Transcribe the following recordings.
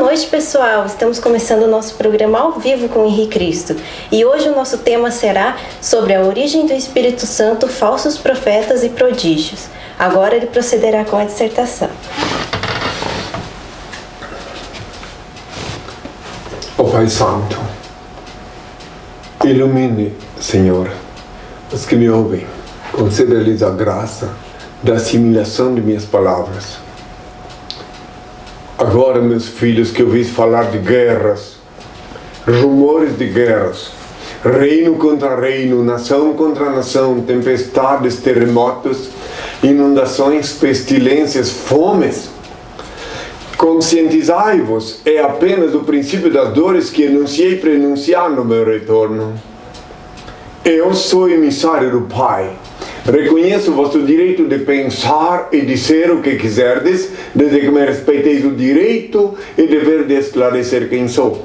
noite, pessoal! Estamos começando o nosso programa ao vivo com o Henri Cristo. E hoje o nosso tema será sobre a origem do Espírito Santo, falsos profetas e prodígios. Agora ele procederá com a dissertação. Ó Pai Santo, ilumine, Senhor, os que me ouvem, conceda-lhes a graça da assimilação de minhas palavras. Agora, meus filhos, que ouvis falar de guerras, rumores de guerras, reino contra reino, nação contra nação, tempestades, terremotos, inundações, pestilências, fomes, conscientizai-vos, é apenas o princípio das dores que enunciei para enunciar no meu retorno. Eu sou emissário do Pai. Reconheço o vosso direito de pensar e dizer o que quiserdes, desde que me respeiteis o direito e dever de esclarecer quem sou.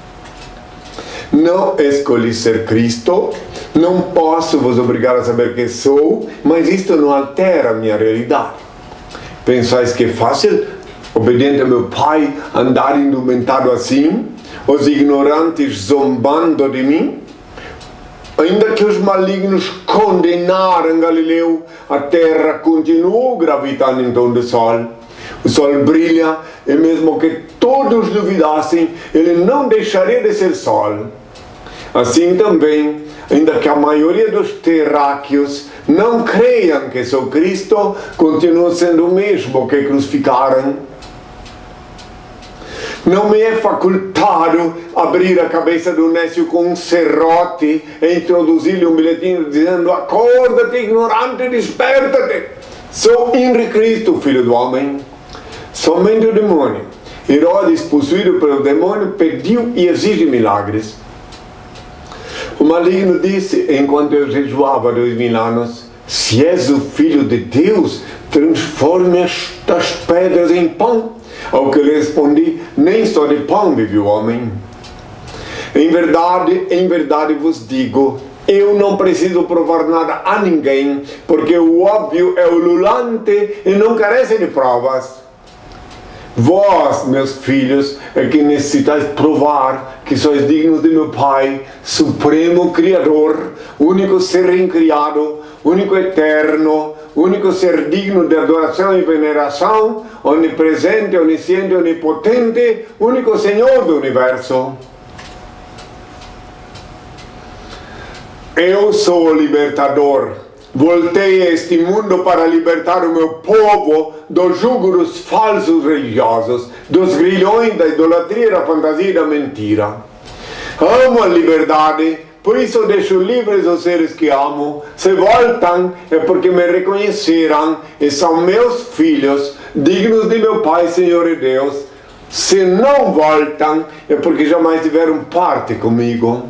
Não escolhi ser Cristo, não posso vos obrigar a saber quem sou, mas isto não altera a minha realidade. Pensais que é fácil, obediente ao meu Pai, andar indumentado assim, os ignorantes zombando de mim? Ainda que os malignos condenaram Galileu, a terra continuou gravitando em torno do sol. O sol brilha, e mesmo que todos duvidassem, ele não deixaria de ser sol. Assim também, ainda que a maioria dos terráqueos não creiam que sou Cristo, continuo sendo o mesmo que crucificaram. Não me é facultado abrir a cabeça do nécio com um serrote e introduzir-lhe um bilhetinho dizendo: acorda-te, ignorante, desperta-te. Sou Henri Cristo, filho do homem. Somente o demônio. Herodes, possuído pelo demônio, pediu e exige milagres. O maligno disse, enquanto eu jejuava 2000 anos: se és o filho de Deus, transforme estas pedras em pão. Ao que eu respondi: nem só de pão vive o homem. Em verdade vos digo, eu não preciso provar nada a ninguém, porque o óbvio é ululante e não carece de provas. Vós, meus filhos, é que necessitais provar que sois dignos de meu Pai, Supremo Criador, único ser incriado, único eterno, único ser digno de adoração e veneração, onipresente, onisciente, onipotente, único Senhor do universo. Eu sou o libertador. Voltei a este mundo para libertar o meu povo do jugo dos falsos religiosos, dos grilhões da idolatria, da fantasia e da mentira. Amo a liberdade, por isso deixo livres os seres que amo. Se voltam é porque me reconheceram e são meus filhos, dignos de meu Pai, Senhor e Deus. Se não voltam é porque jamais tiveram parte comigo.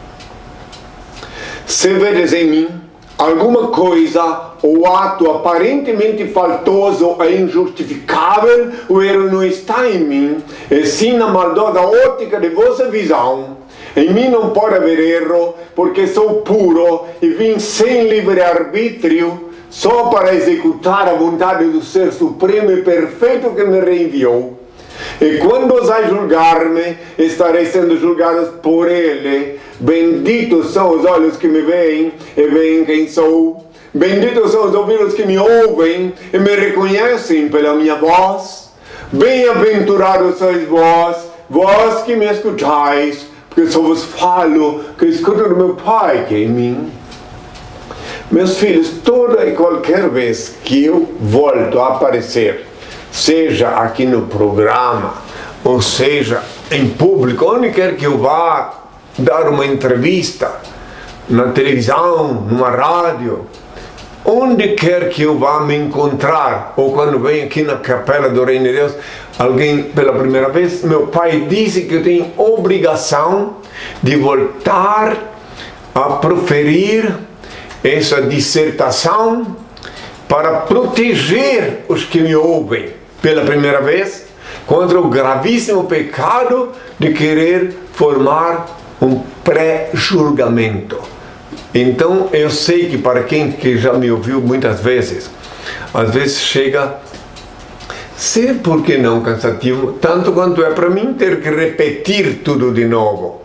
Se vedes em mim alguma coisa ou ato aparentemente faltoso e injustificável, o erro não está em mim, e sim na maldosa ótica de vossa visão. Em mim não pode haver erro, porque sou puro e vim sem livre-arbítrio, só para executar a vontade do Ser Supremo e Perfeito que me reenviou. E quando ousai julgar-me, estarei sendo julgados por Ele. Benditos são os olhos que me veem e veem quem sou. Benditos são os ouvidos que me ouvem e me reconhecem pela minha voz. Bem-aventurados sois vós, vós que me escutais, porque só vos falo que escuto do meu Pai que é em mim. Meus filhos, toda e qualquer vez que eu volto a aparecer, seja aqui no programa, ou seja em público, onde quer que eu vá dar uma entrevista, na televisão, numa rádio, onde quer que eu vá me encontrar, ou quando venho aqui na Capela do Reino de Deus, alguém pela primeira vez, meu pai disse que eu tenho obrigação de voltar a proferir essa dissertação para proteger os que me ouvem pela primeira vez contra o gravíssimo pecado de querer formar um pré-julgamento. Então eu sei que para quem que já me ouviu muitas vezes, às vezes chega Sei por que não cansativo, tanto quanto é para mim ter que repetir tudo de novo.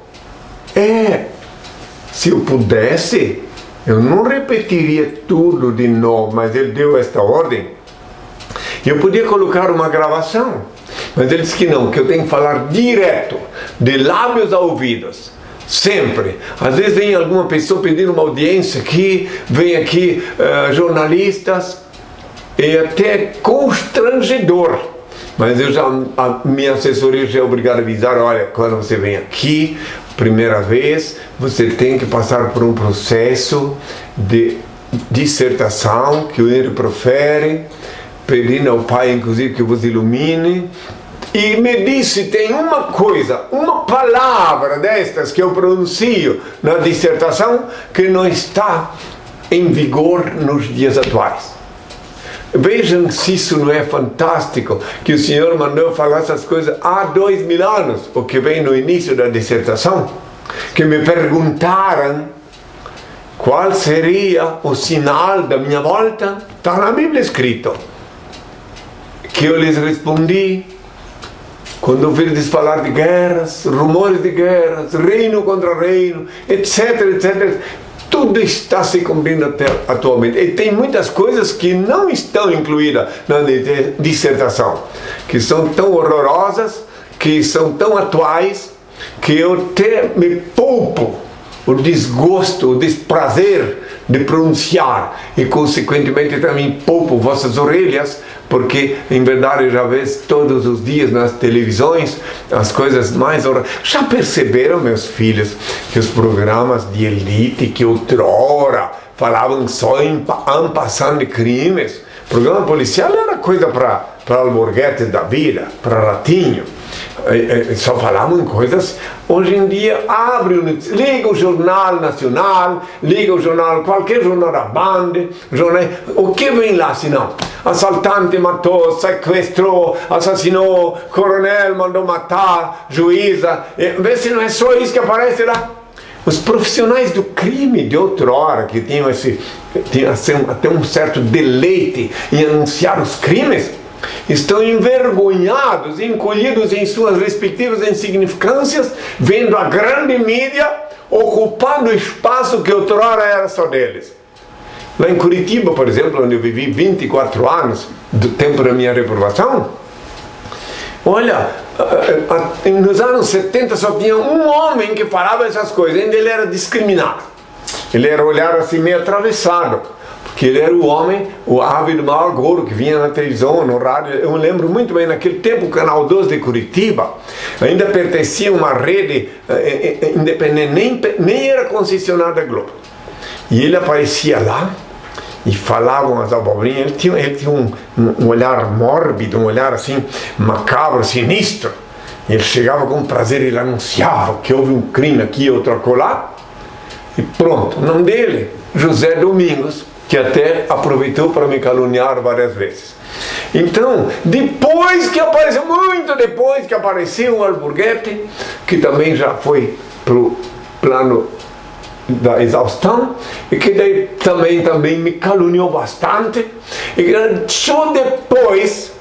Se eu pudesse, eu não repetiria tudo de novo, mas ele deu esta ordem. Eu podia colocar uma gravação, mas ele disse que não, que eu tenho que falar direto, de lábios a ouvidos. Sempre. Às vezes vem alguma pessoa pedindo uma audiência aqui, vem aqui jornalistas, é até constrangedor. Mas a minha assessoria já é obrigada a avisar, olha, quando você vem aqui, primeira vez, você tem que passar por um processo de dissertação que ele profere, pedindo ao Pai, inclusive, que vos ilumine. E me disse, tem uma coisa, uma palavra destas que eu pronuncio na dissertação que não está em vigor nos dias atuais. Vejam se isso não é fantástico, que o Senhor mandou falar essas coisas há 2000 anos, o que vem no início da dissertação, que me perguntaram qual seria o sinal da minha volta. Está na Bíblia escrito. Que eu lhes respondi, quando ouvirdes falar de guerras, rumores de guerras, reino contra reino, etc, etc, tudo está se cumprindo atualmente. E tem muitas coisas que não estão incluídas na dissertação, que são tão horrorosas, que são tão atuais, que eu até me poupo o desgosto, o desprazer de pronunciar, e consequentemente também poupo vossas orelhas, porque em verdade já vês todos os dias nas televisões as coisas mais horrorosas. Já perceberam, meus filhos, que os programas de elite que outrora falavam só em passando de crimes, programa policial era coisa para alborguetes da vida, para ratinho. Só falavam em coisas. Hoje em dia liga o Jornal Nacional, liga o jornal, qualquer jornal da Band, o que vem lá senão? Assaltante matou, sequestrou, assassinou, coronel mandou matar, juíza. Vê se não é só isso que aparece lá. Os profissionais do crime de outrora, que tinham até um certo deleite em anunciar os crimes, estão envergonhados, encolhidos em suas respectivas insignificâncias, vendo a grande mídia ocupando o espaço que outrora era só deles. Lá em Curitiba, por exemplo, onde eu vivi 24 anos, do tempo da minha reprovação, olha, nos anos 70 só tinha um homem que falava essas coisas, ainda ele era discriminado. Ele era olhar assim meio atravessado, porque ele era o homem, o ávido mau agouro que vinha na televisão, no rádio. Eu me lembro muito bem, naquele tempo o Canal 2 de Curitiba ainda pertencia a uma rede independente, nem era concessionária da Globo. E ele aparecia lá e falavam as abobrinhas. Ele tinha um olhar mórbido, um olhar assim macabro, sinistro. E ele chegava com prazer, ele anunciava que houve um crime aqui, outro acolá. E pronto, o nome dele, José Domingos, que até aproveitou para me caluniar várias vezes. Então, depois que apareceu, muito depois que apareceu o Alborguete, que também já foi para o plano da exaustão, e que daí também me caluniou bastante, e que só depois,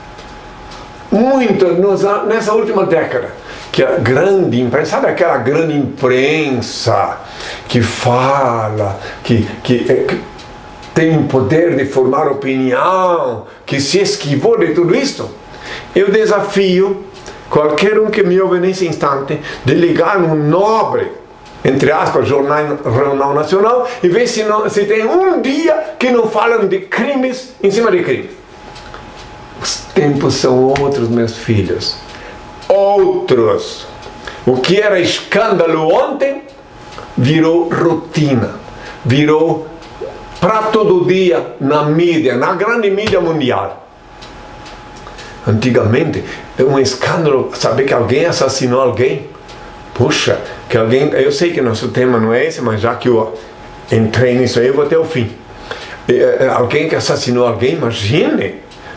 muito nessa última década, que a grande imprensa, sabe aquela grande imprensa que fala, que tem o poder de formar opinião, que se esquivou de tudo isso? Eu desafio qualquer um que me ouve nesse instante de ligar no nobre, entre aspas, Jornal Nacional, e ver se tem um dia que não falam de crimes em cima de crimes. Os tempos são outros, meus filhos. Outros. O que era escândalo ontem virou rotina, virou para todo dia na mídia, na grande mídia mundial. Antigamente, é um escândalo saber que alguém assassinou alguém. Puxa, que alguém... Eu sei que nosso tema não é esse, mas já que eu entrei nisso aí, eu vou até o fim. Alguém que assassinou alguém, imagine,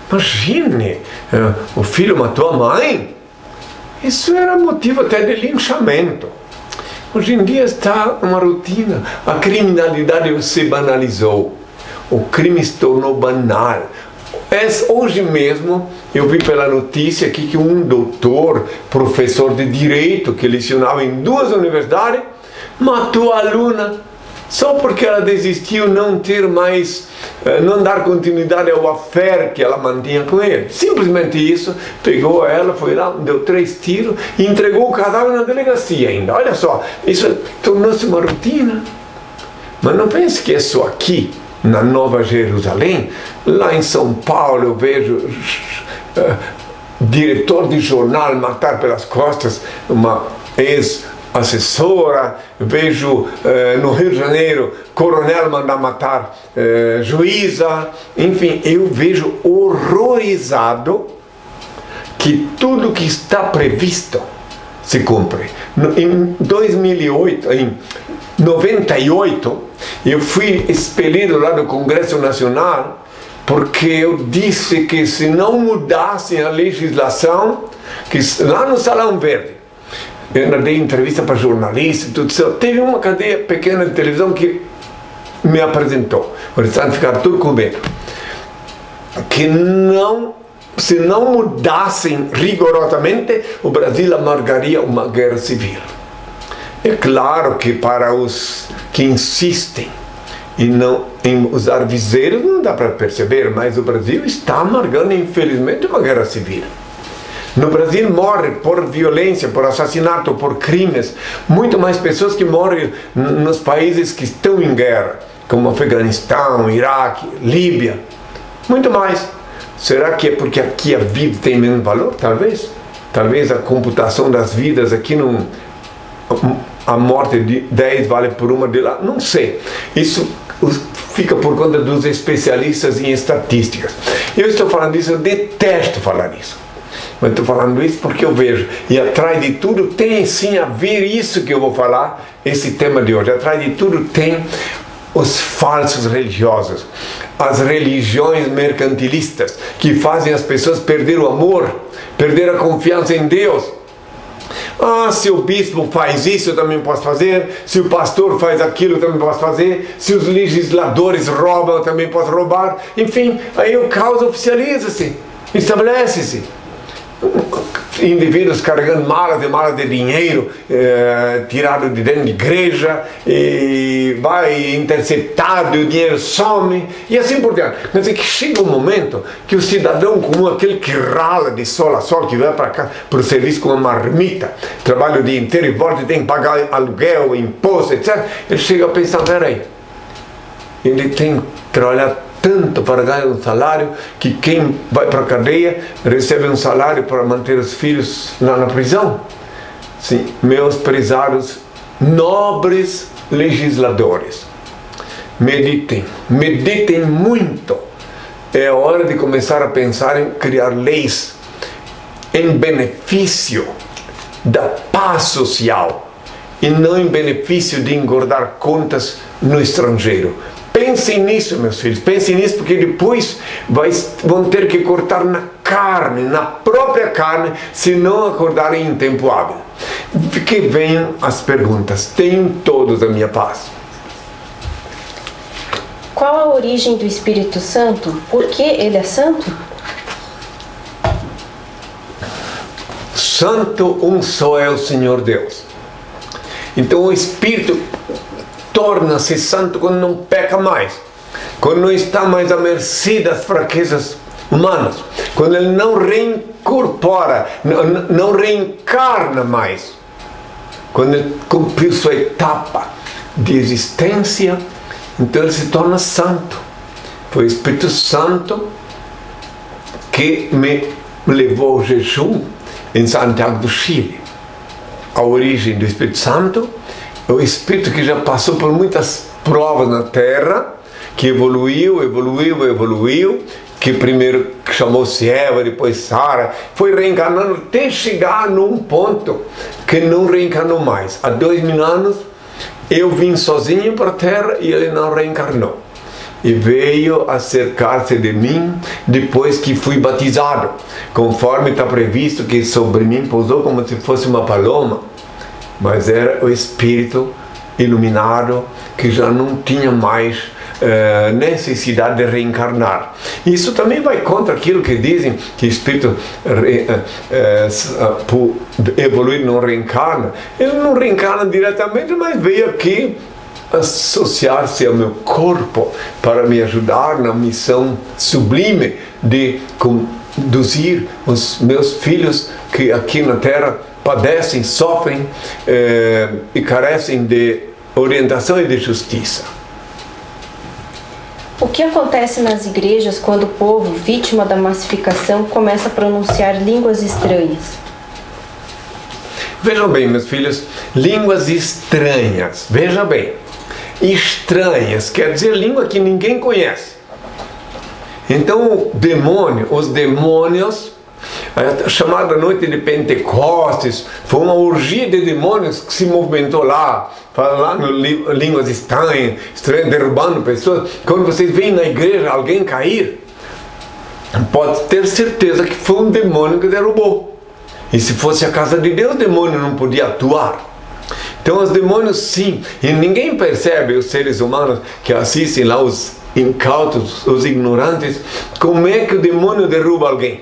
o filho matou a mãe. Isso era motivo até de linchamento. Hoje em dia está uma rotina. A criminalidade se banalizou. O crime se tornou banal. Hoje mesmo eu vi pela notícia aqui que um doutor, professor de direito, que lecionava em 2 universidades, matou a aluna só porque ela desistiu não dar continuidade ao affair que ela mantinha com ele. Simplesmente isso, pegou ela, foi lá, deu 3 tiros e entregou o cadáver na delegacia ainda. Olha só, isso tornou-se uma rotina. Mas não pense que é só aqui, na Nova Jerusalém. Lá em São Paulo eu vejo diretor de jornal matar pelas costas uma ex-assessora, vejo no Rio de Janeiro coronel mandar matar juíza, enfim, eu vejo horrorizado que tudo que está previsto se cumpre. Em 2008, em 98, eu fui expelido lá do Congresso Nacional porque eu disse que se não mudassem a legislação, que lá no Salão Verde, eu ainda dei entrevista para jornalistas, tudo isso, teve uma cadeia pequena de televisão que me apresentou, eles vão ficar tudo com medo, que se não mudassem rigorosamente, o Brasil amargaria uma guerra civil. É claro que para os que insistem em usar viseiros não dá para perceber, mas o Brasil está amargando, infelizmente, uma guerra civil. No Brasil morre por violência, por assassinato, por crimes, muito mais pessoas que morrem nos países que estão em guerra, como Afeganistão, Iraque, Líbia, muito mais. Será que é porque aqui a vida tem menos valor? Talvez. Talvez a computação das vidas aqui não... A morte de 10 vale por uma de lá, não sei. Isso fica por conta dos especialistas em estatísticas. Eu estou falando isso, eu detesto falar isso. Mas estou falando isso porque eu vejo, e atrás de tudo tem sim a ver isso que eu vou falar, esse tema de hoje. Atrás de tudo tem os falsos religiosos, as religiões mercantilistas, que fazem as pessoas perder o amor, perder a confiança em Deus. Ah, se o bispo faz isso, eu também posso fazer. Se o pastor faz aquilo, eu também posso fazer. Se os legisladores roubam, eu também posso roubar. Enfim, aí o caos oficializa-se, estabelece-se. Indivíduos carregando malas e malas de dinheiro tirado de dentro de igreja, e vai interceptado e o dinheiro some, e assim por diante. Quer dizer que chega um momento que o cidadão comum, aquele que rala de sol a sol, que vai para cá para o serviço com uma marmita, trabalha o dia inteiro e volta e tem que pagar aluguel, imposto, etc. Ele chega a pensar, peraí, ele tem que trabalhar tanto para ganhar um salário, que quem vai para a cadeia recebe um salário para manter os filhos lá na prisão. Sim, meus prezados nobres legisladores, meditem muito. É hora de começar a pensar em criar leis em benefício da paz social e não em benefício de engordar contas no estrangeiro. Pensem nisso, meus filhos, pensem nisso, porque depois vão ter que cortar na carne, na própria carne, se não acordarem em tempo hábil. Que venham as perguntas. Tenham todos a minha paz. Qual a origem do Espírito Santo? Por que ele é santo? Santo um só é o Senhor Deus. Então o Espírito torna-se santo quando não peca mais, quando não está mais à mercê das fraquezas humanas, quando ele não reincorpora, não reencarna mais, quando ele cumpriu sua etapa de existência, então ele se torna santo. Foi o Espírito Santo que me levou ao jejum em Santiago do Chile. A origem do Espírito Santo, o Espírito que já passou por muitas provas na Terra, que evoluiu, que primeiro chamou-se Eva, depois Sara, foi reencarnando até chegar num ponto que não reencarnou mais. Há 2000 anos eu vim sozinho para a Terra e ele não reencarnou. E veio acercar-se de mim depois que fui batizado, conforme está previsto que sobre mim pousou como se fosse uma paloma. Mas era o Espírito iluminado, que já não tinha mais necessidade de reencarnar. Isso também vai contra aquilo que dizem que o espírito por evoluir não reencarna. Ele não reencarna diretamente, mas veio aqui associar-se ao meu corpo para me ajudar na missão sublime de conduzir os meus filhos que aqui na Terra padecem, sofrem e carecem de orientação e de justiça. O que acontece nas igrejas quando o povo, vítima da massificação, começa a pronunciar línguas estranhas? Vejam bem, meus filhos, línguas estranhas. Veja bem, estranhas quer dizer língua que ninguém conhece. Então, os demônios, a chamada noite de Pentecostes, foi uma orgia de demônios que se movimentou lá, falando línguas estranhas, derrubando pessoas. Quando vocês veem na igreja alguém cair, pode ter certeza que foi um demônio que derrubou. E se fosse a casa de Deus, o demônio não podia atuar. Então os demônios sim, e ninguém percebe, os seres humanos que assistem lá, os incautos, os ignorantes, como é que o demônio derruba alguém.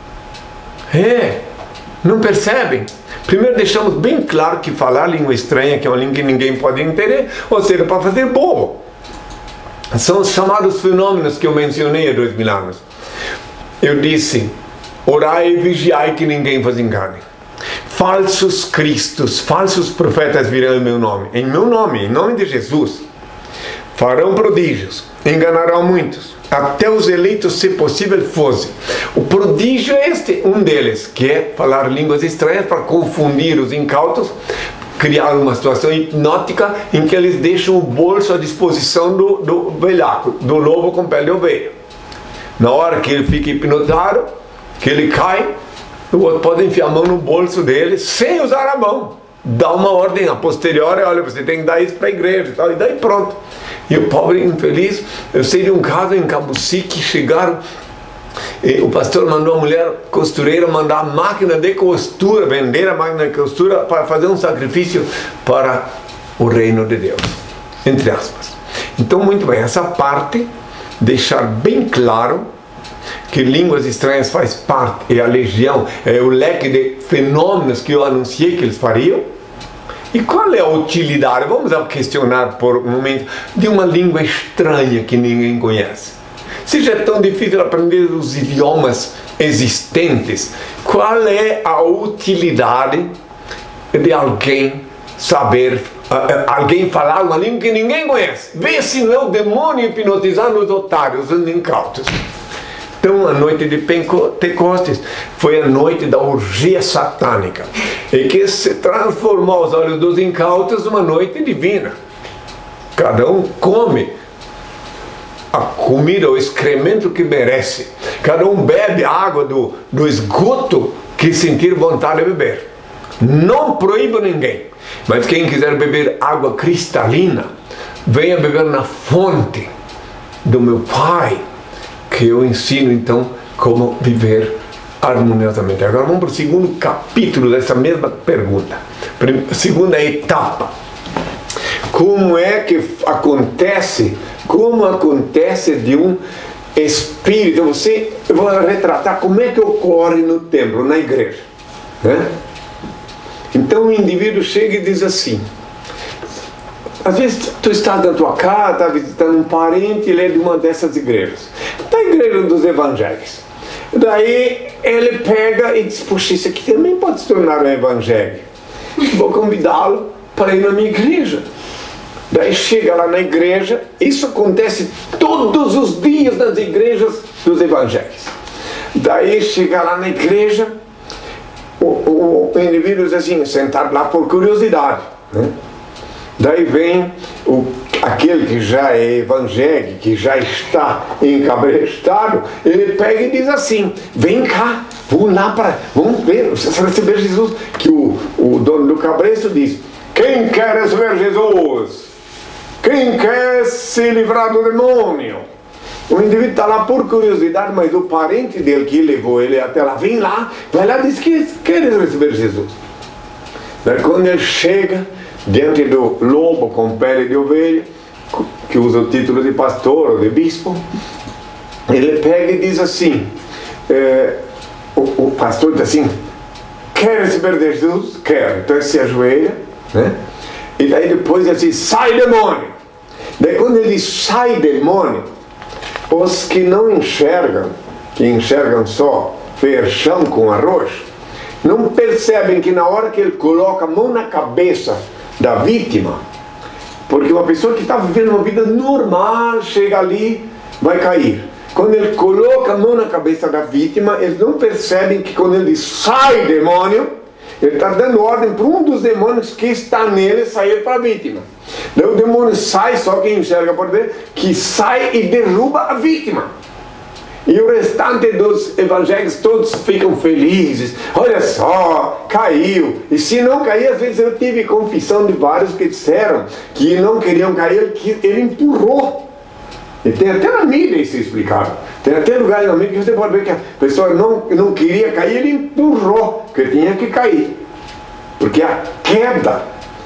Não percebem. Primeiro deixamos bem claro que falar língua estranha, que é uma língua que ninguém pode entender, ou seja, para fazer bobo. São os chamados fenômenos que eu mencionei há 2000 anos. Eu disse, orai e vigiai que ninguém vos engane. Falsos cristos, falsos profetas virão em meu nome, em nome de Jesus. Farão prodígios, enganarão muitos. Até os eleitos, se possível, fosse. O prodígio é um deles, que é falar línguas estranhas para confundir os incautos, criar uma situação hipnótica em que eles deixam o bolso à disposição do velhaco, do lobo com pele de ovelha. Na hora que ele fica hipnotizado, que ele cai, o outro pode enfiar a mão no bolso dele sem usar a mão. Dá uma ordem a posteriori, olha, você tem que dar isso para a igreja e daí pronto. E o pobre infeliz, eu sei de um caso em Cambuci que chegaram, o pastor mandou a mulher costureira mandar a máquina de costura, vender a máquina de costura para fazer um sacrifício para o reino de Deus, entre aspas. Então, muito bem, essa parte, deixar bem claro que línguas estranhas faz parte, é a legião, é o leque de fenômenos que eu anunciei que eles fariam. E qual é a utilidade, vamos questionar por um momento, de uma língua estranha que ninguém conhece? Se já é tão difícil aprender os idiomas existentes, qual é a utilidade de alguém saber, alguém falar uma língua que ninguém conhece? Vê se não é o demônio hipnotizando os otários, os incautos. Então a noite de Pentecostes foi a noite da orgia satânica, e que se transformou aos olhos dos incautos numa noite divina. Cada um come a comida, o excremento que merece. Cada um bebe a água do esgoto que sentir vontade de beber. Não proíbo ninguém, mas quem quiser beber água cristalina, venha beber na fonte do meu Pai, que eu ensino então como viver harmoniosamente. Agora vamos para o segundo capítulo dessa mesma pergunta, segunda etapa. Como é que acontece, de um espírito, eu vou retratar como é que ocorre no templo, na igreja, né? Então o indivíduo chega e diz assim, às vezes tu estás na tua casa, está visitando um parente, ele é de uma dessas igrejas, da igreja dos evangelhos. Daí ele pega e diz, poxa, isso aqui também pode se tornar um evangelho. Vou convidá-lo para ir na minha igreja. Daí chega lá na igreja, isso acontece todos os dias nas igrejas dos evangelhos. Daí chega lá na igreja, o indivíduo diz assim, sentado lá por curiosidade, né? Daí vem aquele que já é evangélico, que já está encabrestado, ele pega e diz assim, vem cá, vamos ver, você vai receber Jesus. Que o dono do cabresto diz, quem quer receber Jesus? Quem quer se livrar do demônio? O indivíduo está lá por curiosidade, mas o parente dele que levou ele até lá, vem lá, vai lá e diz que quer receber Jesus. Daí quando ele chega, diante do lobo com pele de ovelha, que usa o título de pastor ou de bispo, ele pega e diz assim, o pastor diz assim, quer receber de Jesus? Quer. Então ele se ajoelha, né? E daí depois ele diz, sai demônio. Daí quando ele sai demônio, os que não enxergam, que enxergam só feijão com arroz, não percebem que na hora que ele coloca a mão na cabeça da vítima, porque uma pessoa que está vivendo uma vida normal, chega ali, vai cair. Quando ele coloca a mão na cabeça da vítima, eles não percebem que quando ele sai demônio, ele está dando ordem para um dos demônios que está nele sair para a vítima. Daí o demônio sai, só quem enxerga pode ver, que sai e derruba a vítima. E o restante dos evangélicos todos ficam felizes. Olha só, caiu. E se não cair, às vezes eu tive confissão de vários que disseram que não queriam cair, que ele empurrou. E tem até na mídia isso explicado. Tem até lugares na mídia que você pode ver que a pessoa não queria cair, ele empurrou, que tinha que cair. Porque a queda,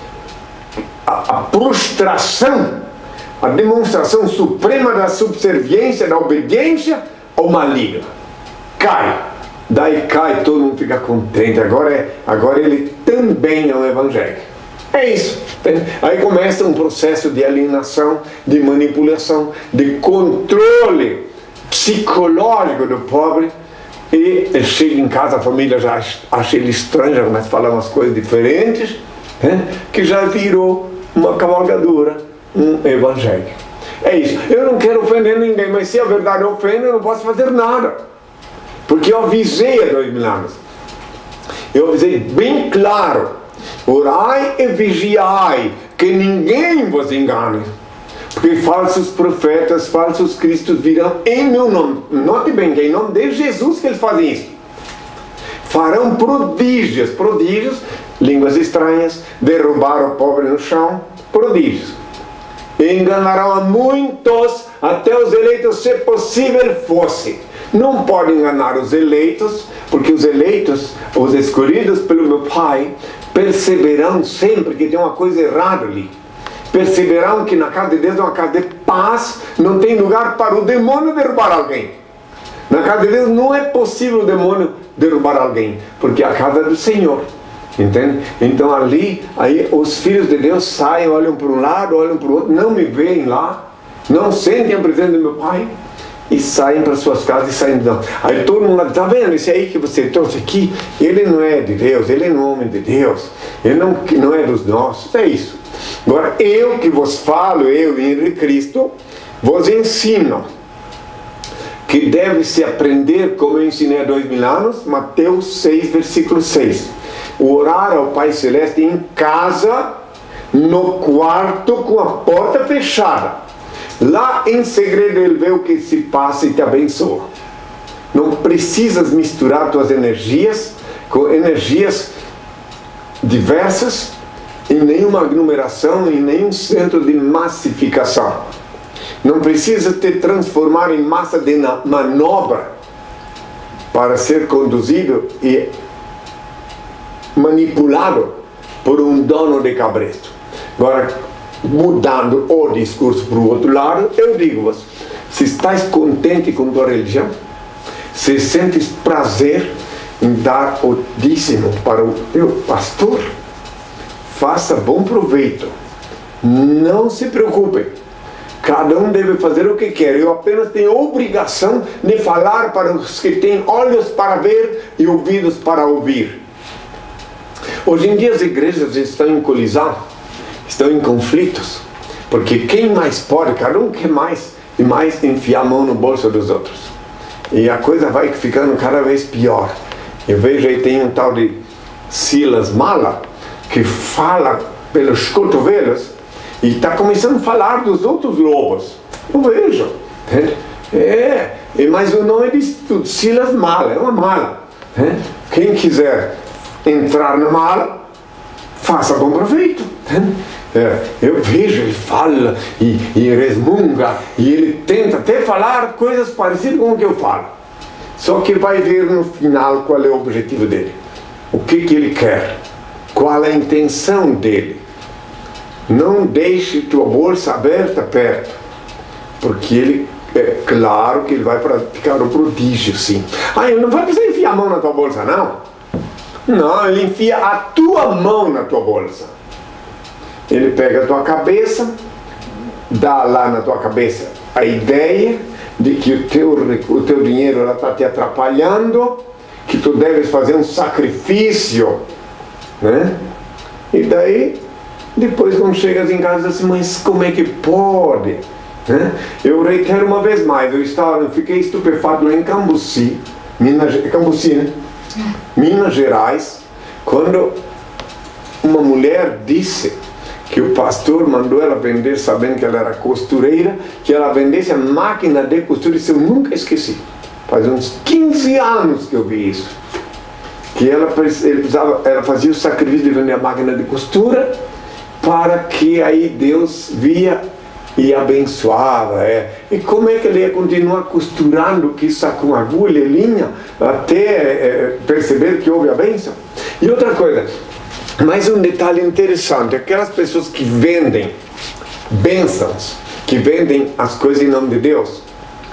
a prostração, a demonstração suprema da subserviência, da obediência ao maligno. Cai. Daí cai, todo mundo fica contente. Agora ele também é um evangélico. É isso. Aí começa um processo de alienação, de manipulação, de controle psicológico do pobre. E ele chega em casa, a família já acha ele estranho, começa a falar umas coisas diferentes, que já virou uma cavalgadura, um evangélico. É isso. Eu não quero ofender ninguém, mas se a verdade ofende, eu não posso fazer nada. Porque eu avisei há 2000 anos. Eu avisei bem claro. Orai e vigiai, que ninguém vos engane. Porque falsos profetas, falsos cristos virão em meu nome. Note bem que é em nome de Jesus que eles fazem isso. Farão prodígios. Prodígios, línguas estranhas, derrubar o pobre no chão. Prodígios. Enganarão a muitos, até os eleitos, se possível fosse. Não pode enganar os eleitos, porque os eleitos, os escolhidos pelo meu Pai, perceberão sempre que tem uma coisa errada ali. Perceberão que na casa de Deus é uma casa de paz, não tem lugar para o demônio derrubar alguém. Na casa de Deus não é possível o demônio derrubar alguém, porque é a casa do Senhor. Entende? Então ali, aí os filhos de Deus saem, olham para um lado, olham para o outro, não me veem lá, não sentem a presença do meu Pai e saem para suas casas e saem de lá. Aí todo mundo está vendo, esse aí que você trouxe aqui, ele não é de Deus, ele não é homem de Deus, ele não é dos nossos, é isso. Agora eu que vos falo, eu em Cristo, vos ensino que deve-se aprender, como eu ensinei há 2000 anos, Mateus 6, versículo 6. O orar ao Pai Celeste em casa, no quarto com a porta fechada. Lá em segredo ele vê o que se passa e te abençoa. Não precisas misturar tuas energias com energias diversas, em nenhuma aglomeração, em nenhum centro de massificação. Não precisa te transformar em massa de manobra para ser conduzido e manipulado por um dono de cabresto. Agora, mudando o discurso para o outro lado, eu digo-vos, se estás contente com tua religião, se sentes prazer em dar o dízimo para o teu pastor, faça bom proveito. Não se preocupem. Cada um deve fazer o que quer. Eu apenas tenho obrigação de falar para os que têm olhos para ver e ouvidos para ouvir. Hoje em dia as igrejas estão em colisão, estão em conflitos, porque quem mais pode, cada um quer mais e mais enfiar a mão no bolso dos outros. E a coisa vai ficando cada vez pior. Eu vejo aí tem um tal de Silas Mala, que fala pelos cotovelos e está começando a falar dos outros lobos. Eu vejo. Mas o nome diz tudo, Silas Mala, é uma mala. Quem quiser entrar na mala, faça bom proveito. Eu vejo, ele fala e resmunga e ele tenta até falar coisas parecidas com o que eu falo. Só que vai ver no final qual é o objetivo dele, o que ele quer, qual é a intenção dele. não deixe tua bolsa aberta perto, porque ele, é claro que ele vai praticar o prodígio, sim. Ele não vai precisar enfiar a mão na tua bolsa, não. Não, ele enfia a tua mão na tua bolsa. Ele pega a tua cabeça, dá lá na tua cabeça a ideia de que o teu dinheiro está te atrapalhando, que tu deves fazer um sacrifício, né? E daí, depois quando chegas em casa, assim, mas como é que pode? Né? Eu reitero uma vez mais, eu fiquei estupefato lá em Cambuci, Cambuci, né? Minas Gerais, quando uma mulher disse que o pastor mandou ela vender, sabendo que ela era costureira, que ela vendesse a máquina de costura. Isso eu nunca esqueci. Faz uns 15 anos que eu vi isso. Que ela fazia o sacrifício de vender a máquina de costura, para que aí Deus via e abençoava. E como é que ele ia continuar costurando, que isso com agulha e linha, até perceber que houve a bênção? E outra coisa, mais um detalhe interessante, aquelas pessoas que vendem bênçãos, que vendem as coisas em nome de Deus,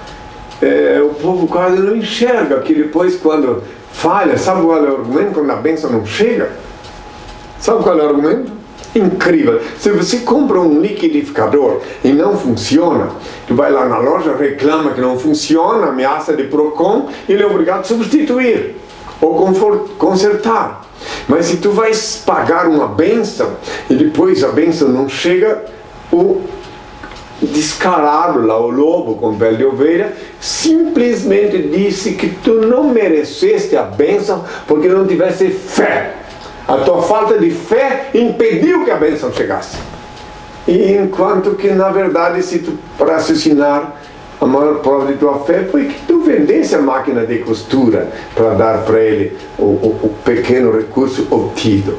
o povo quase não enxerga, que depois quando falha, sabe qual é o argumento quando a bênção não chega? Sabe qual é o argumento? Incrível. Se você compra um liquidificador e não funciona, tu vai lá na loja, reclama que não funciona, ameaça de PROCON, e ele é obrigado a substituir ou consertar. Mas se tu vais pagar uma bênção e depois a bênção não chega, o descarado lá, o lobo com pele de ovelha, simplesmente disse que tu não mereceste a bênção porque não tivesse fé. A tua falta de fé impediu que a bênção chegasse. E enquanto que, na verdade, se tu raciocinar, a maior prova de tua fé foi que tu vendesse a máquina de costura para dar para ele o pequeno recurso obtido.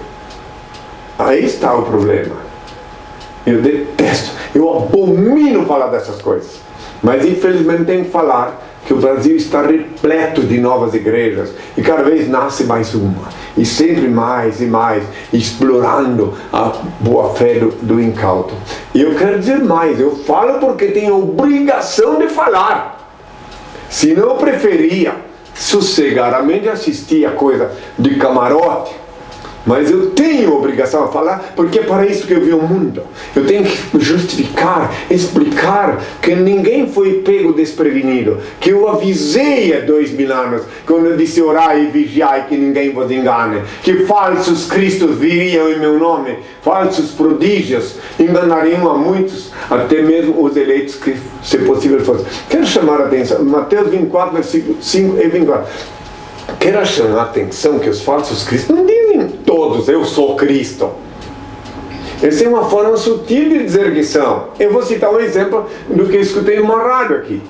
Aí está o problema. Eu detesto, eu abomino falar dessas coisas. Mas infelizmente tenho que falar que o Brasil está repleto de novas igrejas e cada vez nasce mais uma, e sempre mais e mais, explorando a boa fé do incauto. E eu quero dizer mais, eu falo porque tenho obrigação de falar. Senão eu preferia sossegadamente assistir a coisa de camarote, mas eu tenho obrigação de falar, porque é para isso que eu vi o mundo. Eu tenho que justificar, explicar que ninguém foi pego desprevenido, que eu avisei há 2000 anos, quando eu disse orai e vigiai que ninguém vos engane, que falsos cristos viriam em meu nome, falsos prodígios enganariam a muitos, até mesmo os eleitos que, se possível, fossem. Quero chamar a atenção, Mateus 24, versículo 5 e 24. Quero chamar a atenção que os falsos cristos não dizem todos, eu sou Cristo. Essa é uma forma sutil de dizer que são. Eu vou citar um exemplo do que eu escutei em uma rádio aqui.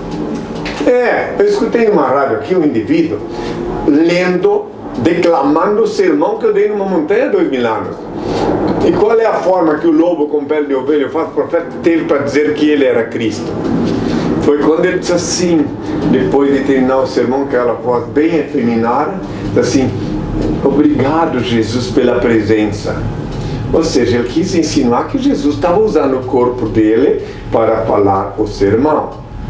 Eu escutei em uma rádio aqui um indivíduo lendo, declamando o sermão que eu dei numa montanha há 2000 anos. E qual é a forma que o lobo com pele de ovelha, o falso profeta, teve para dizer que ele era Cristo? Foi quando ele disse assim, depois de terminar o sermão, com aquela voz bem efeminada, disse assim: obrigado, Jesus, pela presença. Ou seja, ele quis insinuar que Jesus estava usando o corpo dele para falar o sermão.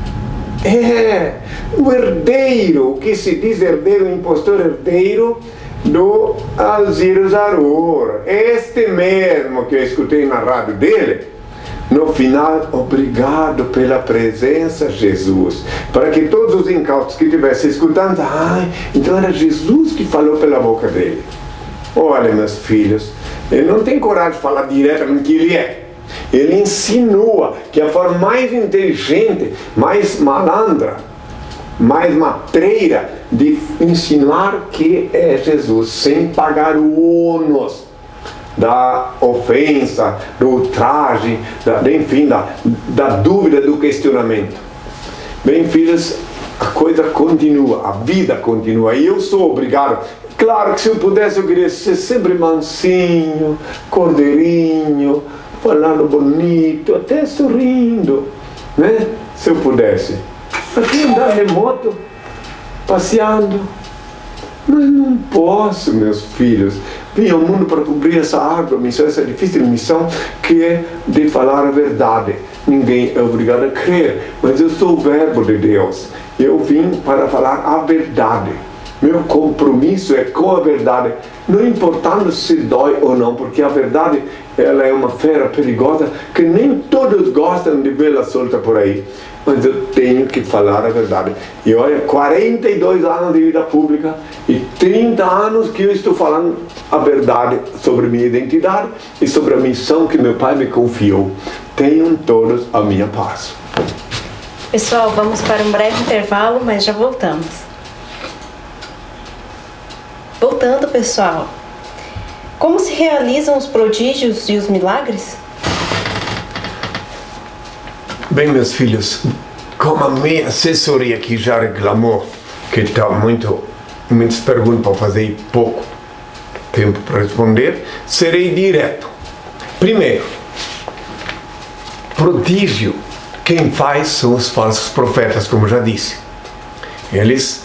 O herdeiro, o que se diz herdeiro, impostor herdeiro do Alziro Zarur. Este mesmo que eu escutei na rádio dele. No final, obrigado pela presença, Jesus. Para que todos os incautos que estivessem escutando, então era Jesus que falou pela boca dele. Olha, meus filhos, ele não tem coragem de falar diretamente que ele é. Ele insinua que a forma mais inteligente, mais malandra, mais matreira de insinuar que é Jesus, sem pagar o ônus da ofensa, do ultraje, enfim, da dúvida, do questionamento. Bem, filhos, a coisa continua, a vida continua, e eu sou obrigado. Claro que se eu pudesse, eu queria ser sempre mansinho, cordeirinho, falando bonito, até sorrindo, né? Se eu pudesse. Aqui andar remoto, passeando. Mas não posso, meus filhos. vim ao mundo para cumprir essa árdua missão, essa difícil missão, que é de falar a verdade. Ninguém é obrigado a crer, mas eu sou o verbo de Deus. Eu vim para falar a verdade. Meu compromisso é com a verdade, não importando se dói ou não, porque a verdade, ela é uma fera perigosa que nem todos gostam de vê-la solta por aí. Mas eu tenho que falar a verdade. E olha, 42 anos de vida pública e 30 anos que eu estou falando a verdade sobre minha identidade e sobre a missão que meu pai me confiou. Tenham todos a minha paz. Pessoal, vamos para um breve intervalo, mas já voltamos. Voltando, pessoal. Como se realizam os prodígios e os milagres? Bem, meus filhos, como a minha assessoria aqui já reclamou que está muitas perguntas para fazer e pouco tempo para responder, serei direto. Primeiro, prodígio, quem faz são os falsos profetas, como já disse. Eles,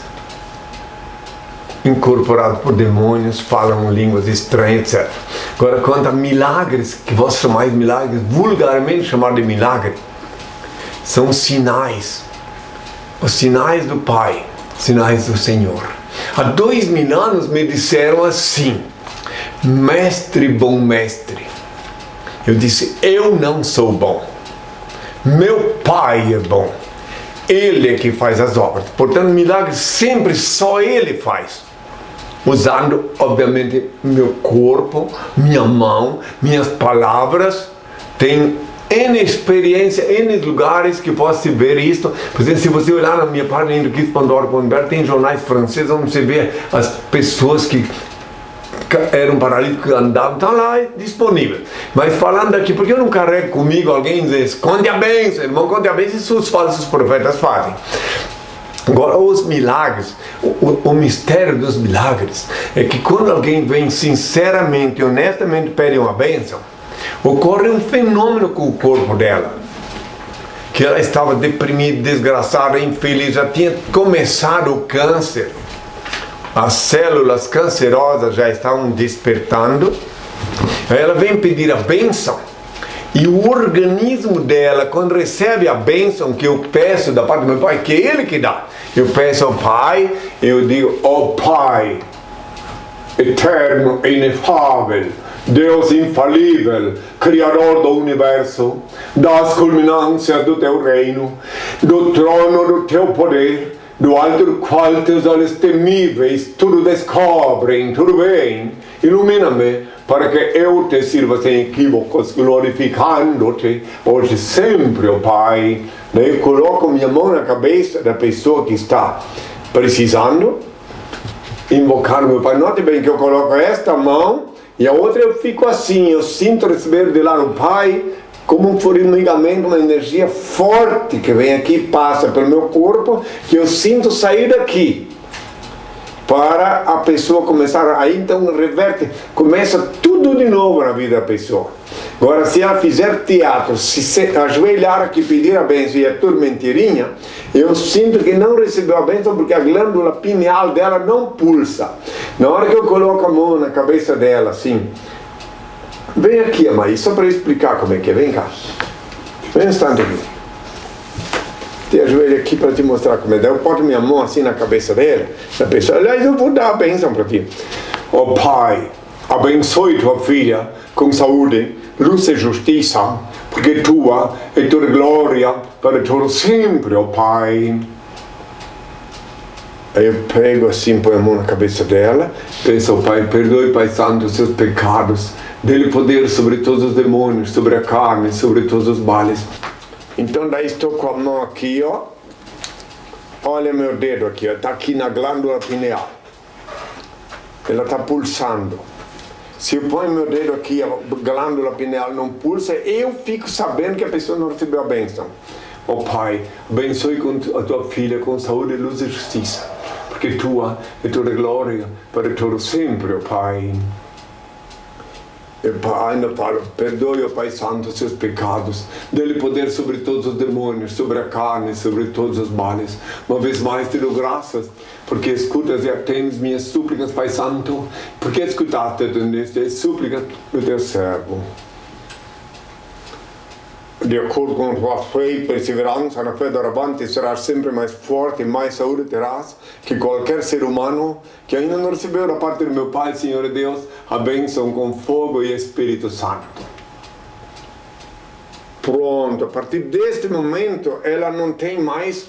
incorporados por demônios, falam línguas estranhas, etc. Agora, quanto a milagres, que vós chamais de milagres, vulgarmente chamar de milagre, são sinais, os sinais do Pai, sinais do Senhor. Há 2000 anos me disseram assim: mestre, bom mestre. Eu disse: eu não sou bom, meu Pai é bom, Ele é que faz as obras. Portanto, milagres sempre só Ele faz, usando obviamente meu corpo, minha mão, minhas palavras. Tem N experiência, N lugares que posso ver isto. Por exemplo, se você olhar na minha página indokis.org.br, tem jornais franceses onde você vê as pessoas que eram paralíticos, que andavam, estão lá disponíveis. Mas falando aqui, porque eu não carrego comigo alguém dizer, esconde a bênção, irmão, esconde a bênção, isso os falsos profetas fazem. Agora, os milagres, o mistério dos milagres é que quando alguém vem sinceramente, honestamente pede uma bênção, ocorre um fenômeno com o corpo dela, que ela estava deprimida, desgraçada, infeliz, já tinha começado o câncer, as células cancerosas já estavam despertando. Aí ela vem pedir a bênção e o organismo dela, quando recebe a bênção que eu peço da parte do meu Pai, que é Ele que dá, eu peço ao Pai, eu digo: ó Pai eterno e inefável, Deus infalível, Criador do Universo, das culminâncias do Teu reino, do trono do Teu poder, do alto do qual Teus olhos temíveis tudo descobrem, tudo bem, ilumina-me para que eu Te sirva sem equívocos, glorificando-Te hoje sempre, ó Pai. Daí eu coloco minha mão na cabeça da pessoa que está precisando invocar meu Pai. Note bem que eu coloco esta mão e a outra eu fico assim, eu sinto receber de lá no Pai como um formigamento, uma energia forte que vem aqui, passa pelo meu corpo, que eu sinto sair daqui, para a pessoa começar, aí então reverte, começa tudo de novo na vida da pessoa. Agora, se ela fizer teatro, se ajoelhar aqui, pedir a bênção e é tudo mentirinha, eu sinto que não recebeu a bênção porque a glândula pineal dela não pulsa. Na hora que eu coloco a mão na cabeça dela, assim, vem aqui, Amaí, só para explicar como é que é, vem cá. Vem um instante aqui. Te ajoelho aqui para te mostrar como é. Daí eu boto minha mão assim na cabeça dela, da pessoa, aliás, eu vou dar a bênção para ti. Ó Pai, abençoe tua filha com saúde, luz e justiça, porque tua é toda glória para todo sempre, ó Pai. Aí eu pego assim, põe a mão na cabeça dela, penso ao Pai: perdoe, Pai Santo, os seus pecados, dê-lhe poder sobre todos os demônios, sobre a carne, sobre todos os males. Então daí estou com a mão aqui, ó. Olha meu dedo aqui, ó, está aqui na glândula pineal. Ela está pulsando. Se eu ponho meu dedo aqui, a glândula pineal não pulsa, eu fico sabendo que a pessoa não recebeu a bênção. Ó Pai, abençoe a tua filha com saúde, luz e justiça, porque tua é toda glória para todo sempre, ó Pai. E Pai, ainda falo, perdoe, ó Pai Santo, os seus pecados. Dê-lhe poder sobre todos os demônios, sobre a carne, sobre todos os males. Uma vez mais te dou graças, porque escutas e atendes minhas súplicas, Pai Santo. Porque escutaste e atendeste as súplicas do teu servo. De acordo com a tua fé e perseverança na fé doravante, serás sempre mais forte e mais saúde terás que qualquer ser humano que ainda não recebeu da parte do meu Pai, Senhor Deus, a bênção com fogo e Espírito Santo. Pronto, a partir deste momento ela não tem mais,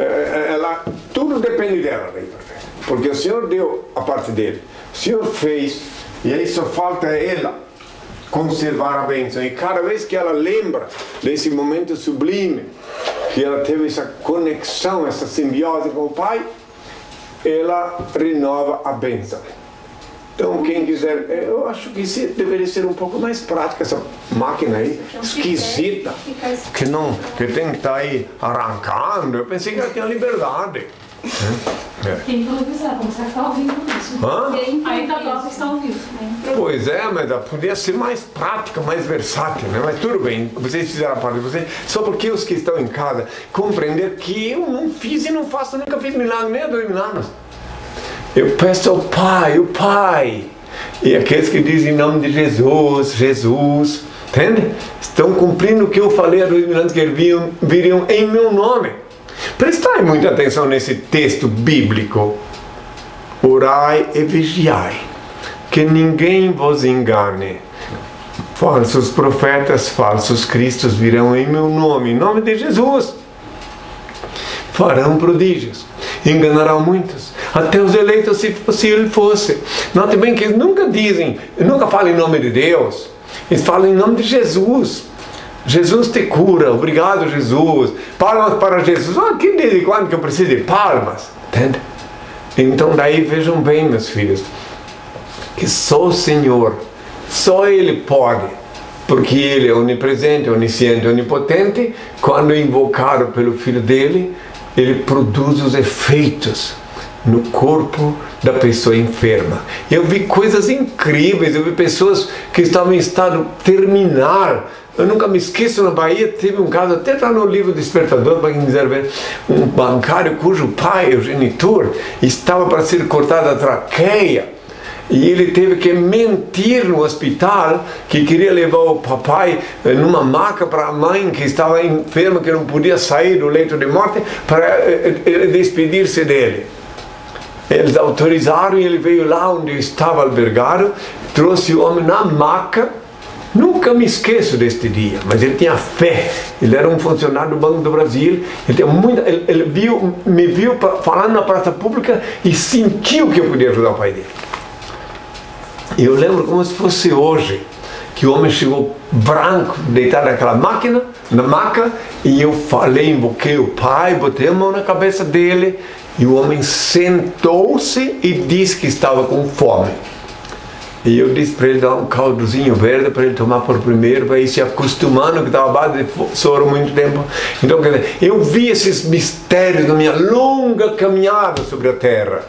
tudo depende dela, porque o Senhor deu a parte dele, o Senhor fez, e aí só falta ela conservar a bênção. E cada vez que ela lembra desse momento sublime, que ela teve essa conexão, essa simbiose com o Pai, ela renova a bênção. Então quem quiser, eu acho que isso deveria ser um pouco mais prática, essa máquina aí, esquisita, que tem que estar aí arrancando. Eu pensei que ela tinha liberdade. Quem improvisar, como você está ouvindo isso? Aí da prova está ao vivo. Pois é, mas podia ser mais prática, mais versátil, né? Mas tudo bem, vocês fizeram a parte de vocês. Só porque os que estão em casa compreender que eu não fiz e não faço, nunca fiz milagre, nem há 2 mil anos. Eu peço ao Pai, o Pai. E aqueles que dizem em nome de Jesus, Jesus, entende? Estão cumprindo o que eu falei há 2 mil anos, que eles viriam em meu nome. Prestai muita atenção nesse texto bíblico. Orai e vigiai, que ninguém vos engane. Falsos profetas, falsos cristos virão em meu nome, em nome de Jesus. Farão prodígios, enganarão muitos, até os eleitos, se possível fosse. Note bem que eles nunca falam em nome de Deus, eles falam em nome de Jesus. Jesus te cura, obrigado Jesus, palmas para Jesus. Que desde quando que eu preciso de palmas? Entende? Então daí vejam bem, meus filhos, que só o Senhor, só Ele pode, porque Ele é onipresente, onisciente, onipotente. Quando invocado pelo Filho dele, Ele produz os efeitos no corpo da pessoa enferma. Eu vi coisas incríveis, eu vi pessoas que estavam em estado terminal. Eu nunca me esqueço, na Bahia teve um caso, até está no livro Despertador, para quem quiser ver, um bancário cujo pai, o genitor, estava para ser cortada a traqueia, e ele teve que mentir no hospital que queria levar o papai numa maca para a mãe que estava enferma, que não podia sair do leito de morte, para despedir-se dele. Eles autorizaram e ele veio lá onde eu estava albergado, trouxe o homem na maca. Nunca me esqueço deste dia, mas ele tinha fé. Ele era um funcionário do Banco do Brasil. Ele me viu falando na praça pública e sentiu que eu podia ajudar o pai dele. E eu lembro como se fosse hoje, que o homem chegou branco, deitado naquela na maca, e eu falei, invoquei o pai, botei a mão na cabeça dele, e o homem sentou-se e disse que estava com fome. E eu disse para ele dar um caldozinho verde para ele tomar por primeiro, para ir se acostumando, que estava à base de soro muito tempo. Então, quer dizer, eu vi esses mistérios na minha longa caminhada sobre a terra.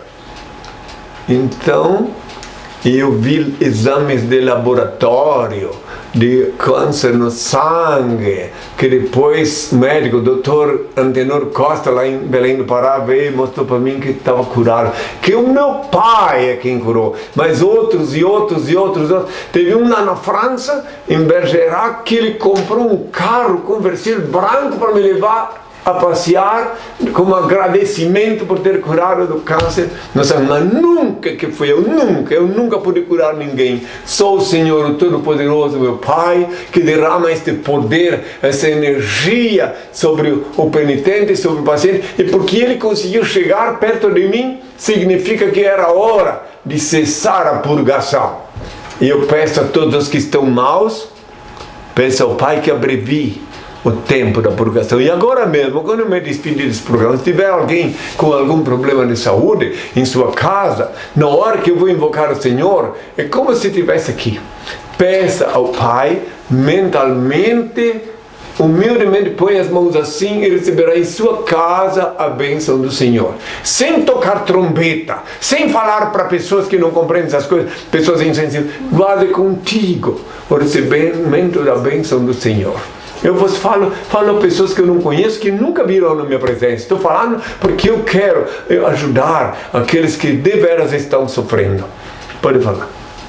Então, eu vi exames de laboratório, de câncer no sangue, que depois o médico, o doutor Antenor Costa, lá em Belém do Pará, veio e mostrou para mim que estava curado, que o meu pai é quem curou, mas outros. Teve um lá na França, em Bergerac, que ele comprou um carro conversível branco para me levar a passear como agradecimento por ter curado do câncer. Mas nunca que fui eu nunca pude curar ninguém. Só o Senhor, o Todo-Poderoso, meu Pai, que derrama este poder, essa energia sobre o penitente, sobre o paciente. E porque ele conseguiu chegar perto de mim, significa que era hora de cessar a purgação. E eu peço a todos os que estão maus, peço ao Pai que abrevie o tempo da purgação. E agora mesmo, quando eu me despedir desse programa, se tiver alguém com algum problema de saúde em sua casa, na hora que eu vou invocar o Senhor, é como se estivesse aqui. Peça ao Pai mentalmente humildemente põe as mãos assim e receberá em sua casa a bênção do Senhor. Sem tocar trombeta, sem falar para pessoas que não compreendem essas coisas, pessoas insensíveis. Guarde contigo o recebimento da bênção do Senhor. Eu vos falo a pessoas que eu não conheço, que nunca viram na minha presença. Estou falando porque eu quero ajudar aqueles que de veras estão sofrendo. Pode falar.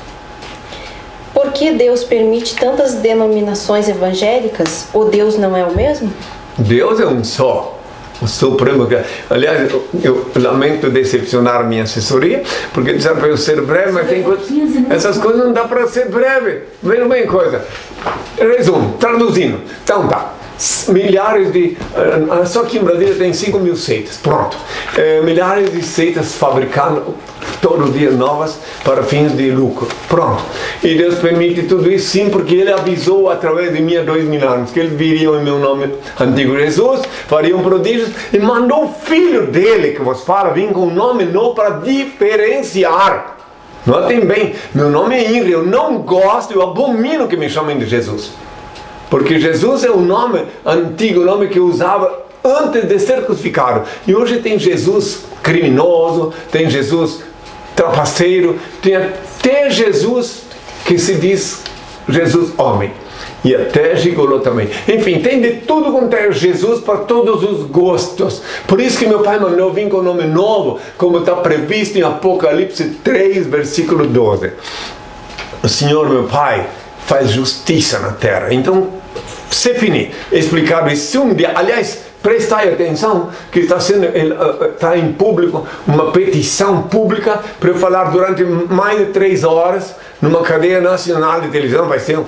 Por que Deus permite tantas denominações evangélicas? Ou Deus não é o mesmo? Deus é um só. O Supremo. Aliás, eu lamento decepcionar minha assessoria, porque disseram para eu ser breve, mas tem coisas, essas coisas não dá para ser breve. Vejam bem coisa. Resumo, traduzindo. Então tá. Milhares de... Só que em Brasília tem 5.000 seitas. Pronto. Milhares de seitas fabricando todo dia novas para fins de lucro. Pronto. E Deus permite tudo isso sim, porque Ele avisou através de mim há 2000 anos que Eles viriam em meu nome antigo Jesus, fariam prodígios, e mandou o Filho dele, que vos fala, vir com um nome novo para diferenciar. Notem bem, meu nome é Henry, eu não gosto, eu abomino que me chamem de Jesus. Porque Jesus é o nome antigo, o nome que eu usava antes de ser crucificado. E hoje tem Jesus criminoso, tem Jesus trapaceiro, tem até Jesus que se diz Jesus homem. E até gigolô também. Enfim, tem de tudo quanto é Jesus para todos os gostos. Por isso que meu pai mandou vir com um nome novo, como está previsto em Apocalipse 3, versículo 12. O Senhor, meu pai, faz justiça na terra. Então, se finir, explicado isso um dia. Aliás, prestai atenção que está em público uma petição pública para eu falar durante mais de 3 horas numa cadeia nacional de televisão. Vai ser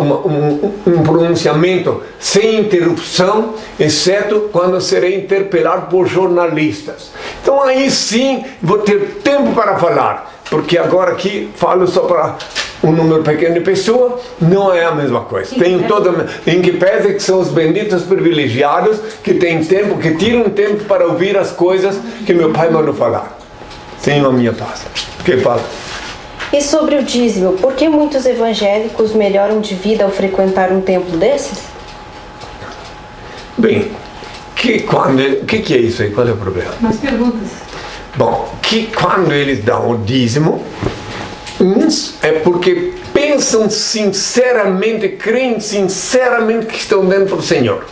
um pronunciamento sem interrupção, exceto quando serei interpelado por jornalistas. Então aí sim vou ter tempo para falar, porque agora aqui falo só para um número pequeno de pessoas, não é a mesma coisa. Tem toda, em que pese que são os benditos privilegiados que têm tempo, que tiram tempo para ouvir as coisas que meu pai mandou falar. Tenho a minha paz. Que fala? E sobre o dízimo, por que muitos evangélicos melhoram de vida ao frequentar um templo desses? Bem, que é isso aí? Qual é o problema? Mais perguntas. Bom, que quando eles dão o dízimo, uns é porque pensam sinceramente, creem sinceramente que estão dentro do Senhor.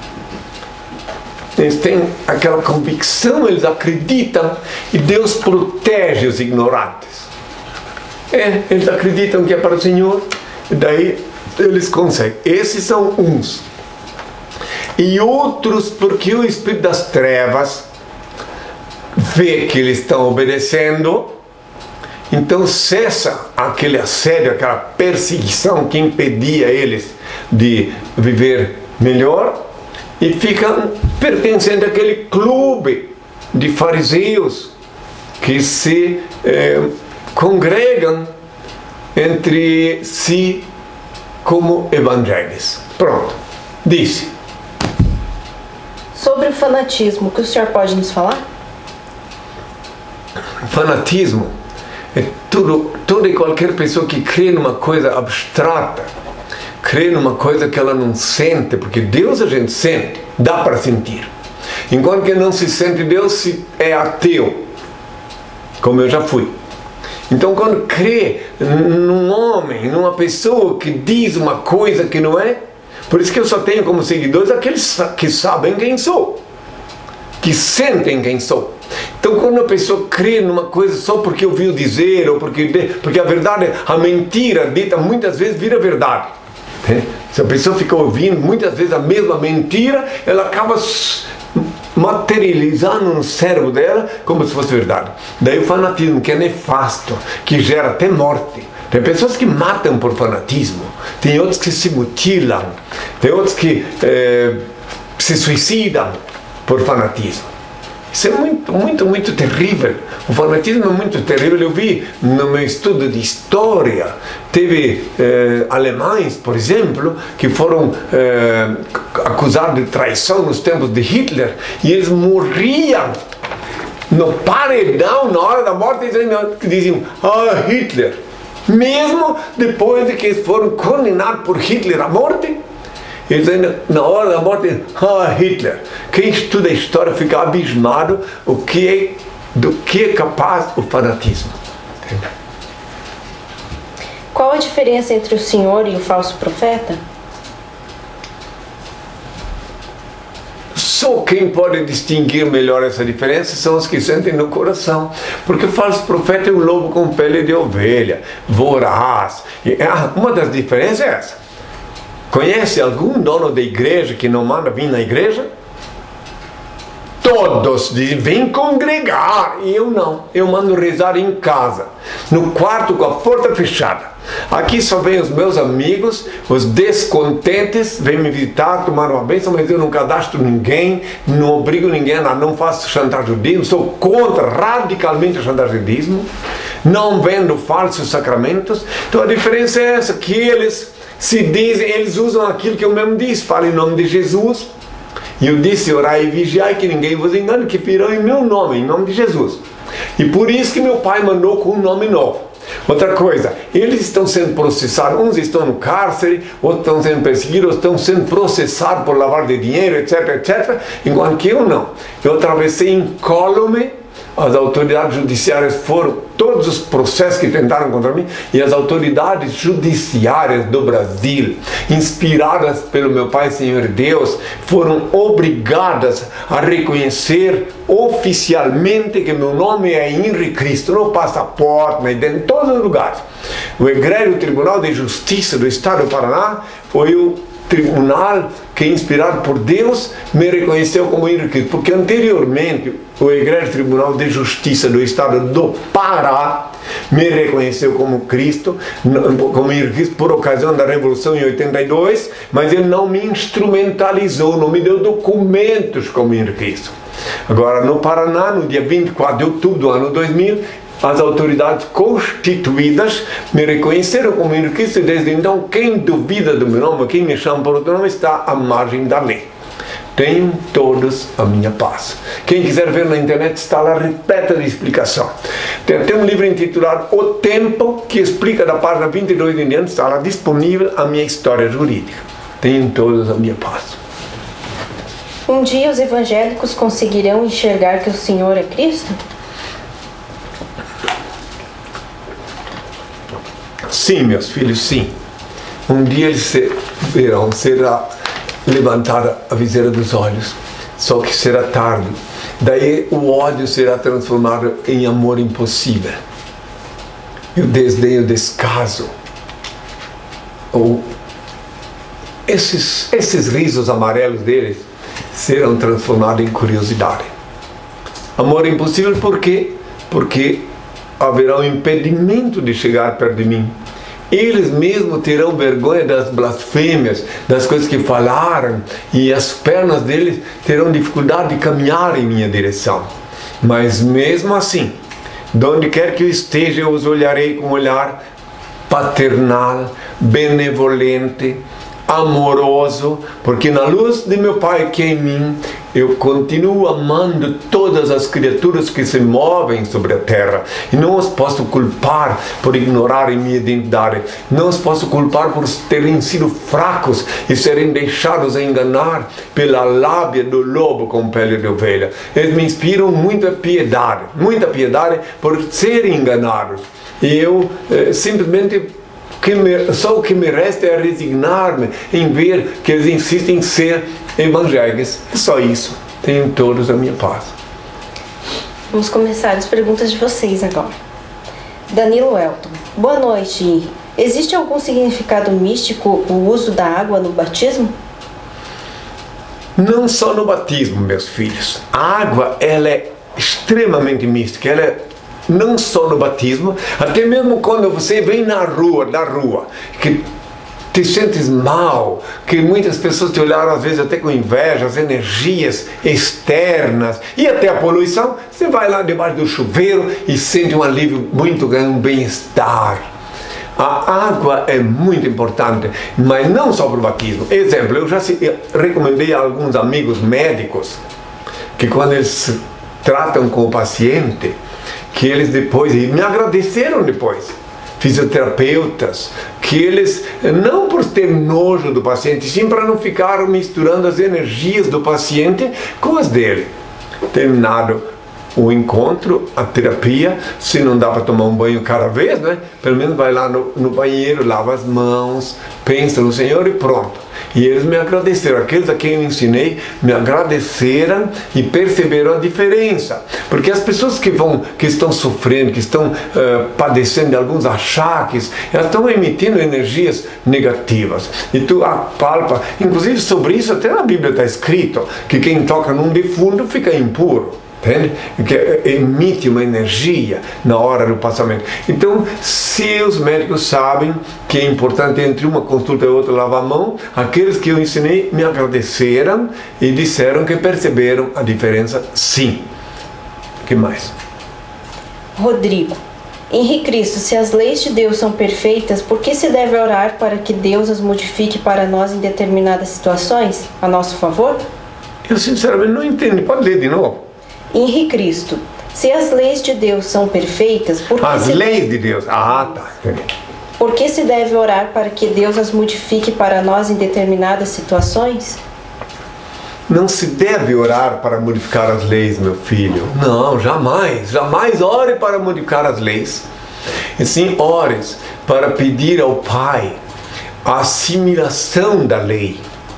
Eles têm aquela convicção, eles acreditam e Deus protege os ignorantes. Eles acreditam que é para o Senhor e daí eles conseguem. Esses são uns. E outros porque o Espírito das Trevas vê que eles estão obedecendo, então cessa aquele assédio, aquela perseguição que impedia eles de viver melhor e ficam pertencendo àquele clube de fariseus que se congregam entre si como evangélicos. Pronto, disse. Sobre o fanatismo, o que o senhor pode nos falar? Fanatismo é toda e qualquer pessoa que crê numa coisa abstrata, crê numa coisa que ela não sente, porque Deus a gente sente, dá para sentir. Enquanto que não se sente Deus, é ateu, como eu já fui. Então, quando crê num homem, numa pessoa que diz uma coisa que não é, por isso que eu só tenho como seguidores aqueles que sabem quem sou, que sentem quem sou. Então, quando a pessoa crê numa coisa só porque ouviu dizer, ou porque a verdade, a mentira dita muitas vezes vira verdade. Se a pessoa fica ouvindo muitas vezes a mesma mentira, ela acaba materializando no cérebro dela como se fosse verdade. Daí o fanatismo, que é nefasto, que gera até morte. Tem pessoas que matam por fanatismo, tem outros que se mutilam, tem outros que se suicidam por fanatismo. Isso é muito terrível. O fanatismo é muito terrível. Eu vi no meu estudo de história, teve alemães, por exemplo, que foram acusados de traição nos tempos de Hitler, e eles morriam no paredão na hora da morte, diziam, Hitler. Mesmo depois de que eles foram condenados por Hitler à morte, Eles ainda, na hora da morte, Hitler. Quem estuda a história fica abismado do que é capaz o fanatismo. Qual a diferença entre o Senhor e o falso profeta? Só quem pode distinguir melhor essa diferença são os que sentem no coração. Porque o falso profeta é um lobo com pele de ovelha, voraz. E uma das diferenças é essa. Conhece algum dono da igreja que não manda vir na igreja? Todos dizem, vem congregar. E eu não. Eu mando rezar em casa, no quarto com a porta fechada. Aqui só vem os meus amigos, os descontentes, vêm me visitar, tomar uma bênção, mas eu não cadastro ninguém, não obrigo ninguém a não faço chantagismo, sou contra radicalmente o chantagismo, não vendo falsos sacramentos. Então a diferença é essa, que eles se dizem, eles usam aquilo que eu mesmo disse, falo em nome de Jesus. E eu disse, orai e vigiai, que ninguém vos engane, que virão em meu nome, em nome de Jesus. E por isso que meu pai mandou com um nome novo. Outra coisa, eles estão sendo processados, uns estão no cárcere, outros estão sendo perseguidos, outros estão sendo processados por lavar de dinheiro, etc, etc, enquanto que eu não. Eu atravessei incólume, as autoridades judiciárias foram, todos os processos que tentaram contra mim, e as autoridades judiciárias do Brasil, inspiradas pelo meu Pai Senhor Deus, foram obrigadas a reconhecer oficialmente que meu nome é Henri Cristo, no passaporte, em todos os lugares. O egrégio Tribunal de Justiça do Estado do Paraná foi o tribunal que, inspirado por Deus, me reconheceu como Henri Cristo, porque anteriormente o egrégio Tribunal de Justiça do Estado do Pará me reconheceu como Cristo, como Henri Cristo, por ocasião da Revolução em 82, mas ele não me instrumentalizou, não me deu documentos como Henri Cristo. Agora, no Paraná, no dia 24 de outubro do ano 2000, as autoridades constituídas me reconheceram como Henri Cristo, e desde então quem duvida do meu nome, quem me chama por outro nome, está à margem da lei. Tenham todos a minha paz. Quem quiser ver na internet, está lá repleta de explicação. Tem até um livro intitulado O Tempo, que explica da página 22 em diante, está lá disponível a minha história jurídica. Tenham todos a minha paz. Um dia os evangélicos conseguirão enxergar que o Senhor é Cristo? Sim, meus filhos, sim. Um dia eles verão, será levantada a viseira dos olhos, só que será tarde. Daí o ódio será transformado em amor impossível. E o desdém, o descaso, ou esses risos amarelos deles serão transformados em curiosidade. Amor impossível por quê? Porque haverá um impedimento de chegar perto de mim. Eles mesmos terão vergonha das blasfêmias, das coisas que falaram, e as pernas deles terão dificuldade de caminhar em minha direção. Mas mesmo assim, de onde quer que eu esteja, eu os olharei com um olhar paternal, benevolente, amoroso, porque na luz de meu Pai que é em mim, eu continuo amando todas as criaturas que se movem sobre a terra, e não os posso culpar por ignorarem minha identidade, não os posso culpar por terem sido fracos e serem deixados a enganar pela lábia do lobo com pele de ovelha. Eles me inspiram muita piedade por serem enganados, e eu simplesmente só o que me resta é resignar-me em ver que eles insistem em ser evangélicos. É só isso. Tenham todos a minha paz. Vamos começar as perguntas de vocês agora. Danilo Elton. Boa noite, Henri. Existe algum significado místico o uso da água no batismo? Não só no batismo, meus filhos. A água, ela é extremamente mística. Ela é não só no batismo, até mesmo quando você vem da rua, que te sentes mal, que muitas pessoas te olharam às vezes até com inveja, as energias externas e até a poluição, você vai lá debaixo do chuveiro e sente um alívio muito grande, um bem-estar. A água é muito importante, mas não só para o batismo. Exemplo, eu já recomendei a alguns amigos médicos que quando eles tratam com o paciente, que eles depois, e me agradeceram depois, fisioterapeutas, eles, não por ter nojo do paciente, sim para não ficar misturando as energias do paciente com as dele. Terminado o encontro, a terapia, se não dá para tomar um banho cada vez, né? Pelo menos vai lá no banheiro, lava as mãos, pensa no Senhor e pronto. E eles me agradeceram, aqueles a quem eu ensinei me agradeceram e perceberam a diferença. Porque as pessoas que estão sofrendo, que estão padecendo de alguns achaques, elas estão emitindo energias negativas. E tu apalpa, inclusive sobre isso até na Bíblia está escrito, que quem toca num defunto fica impuro. Entende? Que emite uma energia na hora do passamento. Então, se os médicos sabem que é importante entre uma consulta e outra lavar a mão, aqueles que eu ensinei me agradeceram e disseram que perceberam a diferença, sim. O que mais? Rodrigo, Henri Cristo, se as leis de Deus são perfeitas, por que se deve orar para que Deus as modifique para nós em determinadas situações, a nosso favor? Eu sinceramente não entendo. Pode ler de novo? Henri Cristo, se as leis de Deus são perfeitas, por que as leis de Deus? Ah, tá. Por que se deve orar para que Deus as modifique para nós em determinadas situações? Não se deve orar para modificar as leis, meu filho. Não, jamais. Jamais ore para modificar as leis. E sim, ores para pedir ao Pai a assimilação da lei.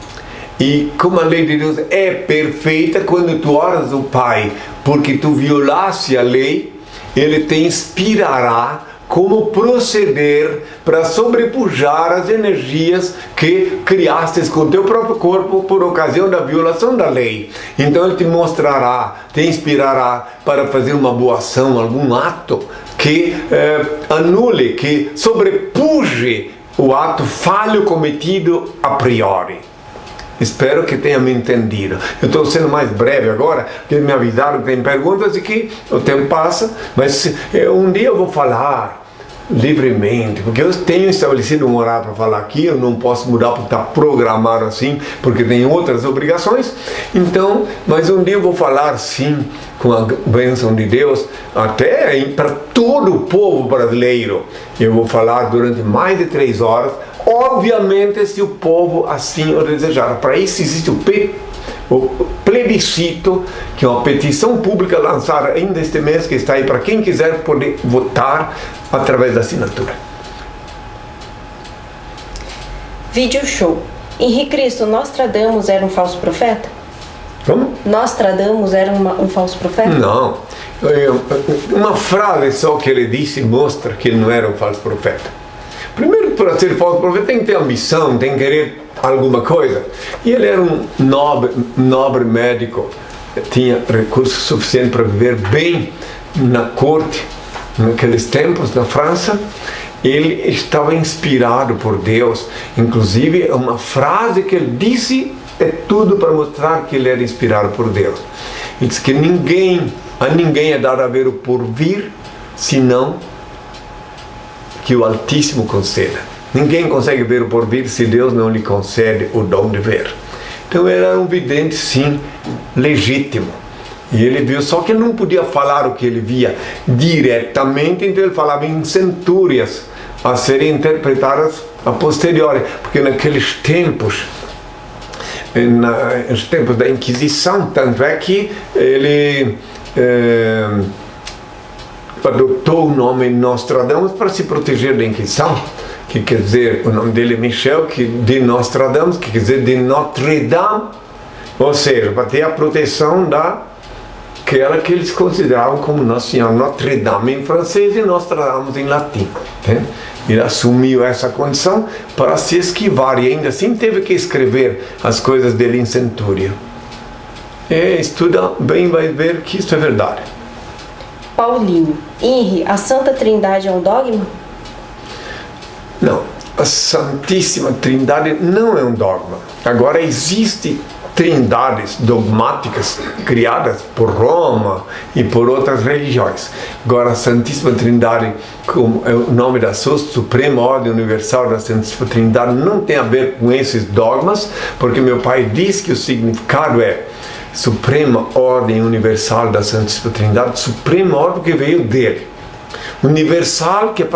E como a lei de Deus é perfeita, quando tu oras ao Pai porque tu violaste a lei, Ele te inspirará como proceder para sobrepujar as energias que criastes com teu próprio corpo por ocasião da violação da lei. Então Ele te mostrará, te inspirará para fazer uma boa ação, algum ato que anule, que sobrepuje o ato falho cometido a priori. Espero que tenha me entendido. Eu estou sendo mais breve agora, porque me avisaram que tem perguntas e que o tempo passa, mas um dia eu vou falar livremente, porque eu tenho estabelecido um horário para falar aqui, eu não posso mudar porque está programado assim, porque tem outras obrigações. Então, mas um dia eu vou falar sim, com a bênção de Deus, até para todo o povo brasileiro. Eu vou falar durante mais de 3 horas, obviamente se o povo assim o desejar. Para isso existe o plebiscito, que é uma petição pública lançada ainda este mês, que está aí para quem quiser poder votar através da assinatura. Vídeo show. Henri Cristo, Nostradamus era um falso profeta? Como? Nostradamus era um falso profeta? Não. Uma frase só que ele disse mostra que ele não era um falso profeta. Primeiro, para ser falso profeta tem que ter ambição, tem que querer alguma coisa. E ele era um nobre médico, tinha recursos suficientes para viver bem na corte, naqueles tempos, na França. Ele estava inspirado por Deus. Inclusive, uma frase que ele disse é tudo para mostrar que ele era inspirado por Deus. Ele disse que a ninguém é dado a ver o porvir, senão que o Altíssimo conceda. Ninguém consegue ver o porvir se Deus não lhe concede o dom de ver. Então ele era um vidente, sim, legítimo. E ele viu, só que ele não podia falar o que ele via diretamente, então ele falava em centúrias a serem interpretadas a posteriori, porque naqueles tempos, nos tempos da Inquisição, tanto é que ele adotou o nome Nostradamus para se proteger da Inquisição, que quer dizer, o nome dele é Michel, que de Nostradamus, que quer dizer de Notre Dame, ou seja, para ter a proteção daquela que eles consideravam como Nossa Senhora, Notre Dame em francês e Nostradamus em latim. Né? Ele assumiu essa condição para se esquivar e ainda assim teve que escrever as coisas dele em centúria. Estuda bem, vai ver que isso é verdade. Paulinho, Henri, a Santa Trindade é um dogma? Não, a Santíssima Trindade não é um dogma. Agora existem trindades dogmáticas criadas por Roma e por outras religiões. Agora a Santíssima Trindade, como é o nome da sua Suprema Ordem Universal da Santíssima Trindade, não tem a ver com esses dogmas, porque meu pai diz que o significado é Suprema Ordem Universal da Santíssima Trindade, Suprema Ordem que veio dele. Universal, que é para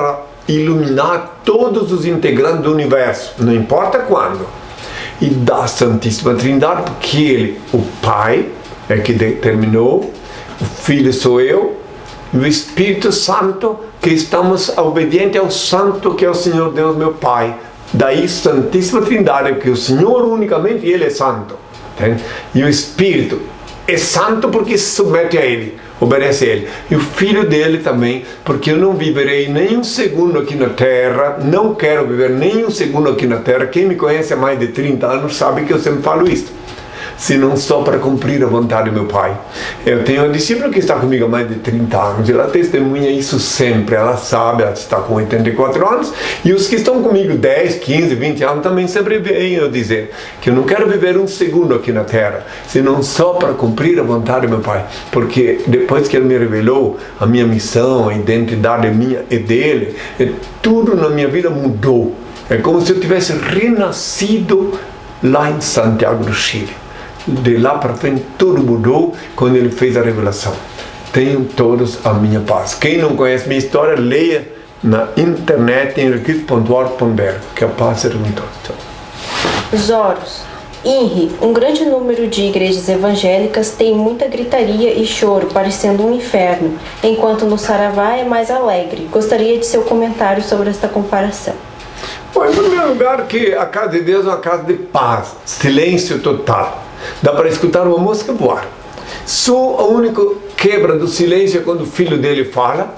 iluminar todos os integrantes do universo, não importa quando, e da Santíssima Trindade, porque Ele, o Pai, é que determinou, o Filho sou eu, e o Espírito Santo, que estamos obedientes ao Santo, que é o Senhor Deus meu Pai. Daí Santíssima Trindade, que o Senhor unicamente, Ele é santo. Entende? E o Espírito é santo porque se submete a Ele, obedece a Ele. E o Filho dele também, porque eu não viverei nem um segundo aqui na Terra, não quero viver nem um segundo aqui na Terra. Quem me conhece há mais de 30 anos sabe que eu sempre falo isso. Se não só para cumprir a vontade do meu Pai. Eu tenho uma discípula que está comigo há mais de 30 anos, ela testemunha isso sempre, ela sabe, ela está com 84 anos, e os que estão comigo 10, 15, 20 anos também sempre vêm eu dizer que eu não quero viver um segundo aqui na Terra, senão só para cumprir a vontade do meu Pai, porque depois que Ele me revelou a minha missão, a identidade minha e dele, tudo na minha vida mudou. É como se eu tivesse renascido lá em Santiago do Chile. De lá para frente tudo mudou quando Ele fez a revelação. Tenham todos a minha paz. Quem não conhece minha história, leia na internet em henricristo.org.br, que a paz seja com todos. Zoros. Henri, um grande número de igrejas evangélicas tem muita gritaria e choro, parecendo um inferno, enquanto no Saravá é mais alegre. Gostaria de seu comentário sobre esta comparação. Bom, em primeiro lugar, que a casa de Deus é uma casa de paz, silêncio total. Dá para escutar uma música voar. Só a única quebra do silêncio é quando o filho dele fala,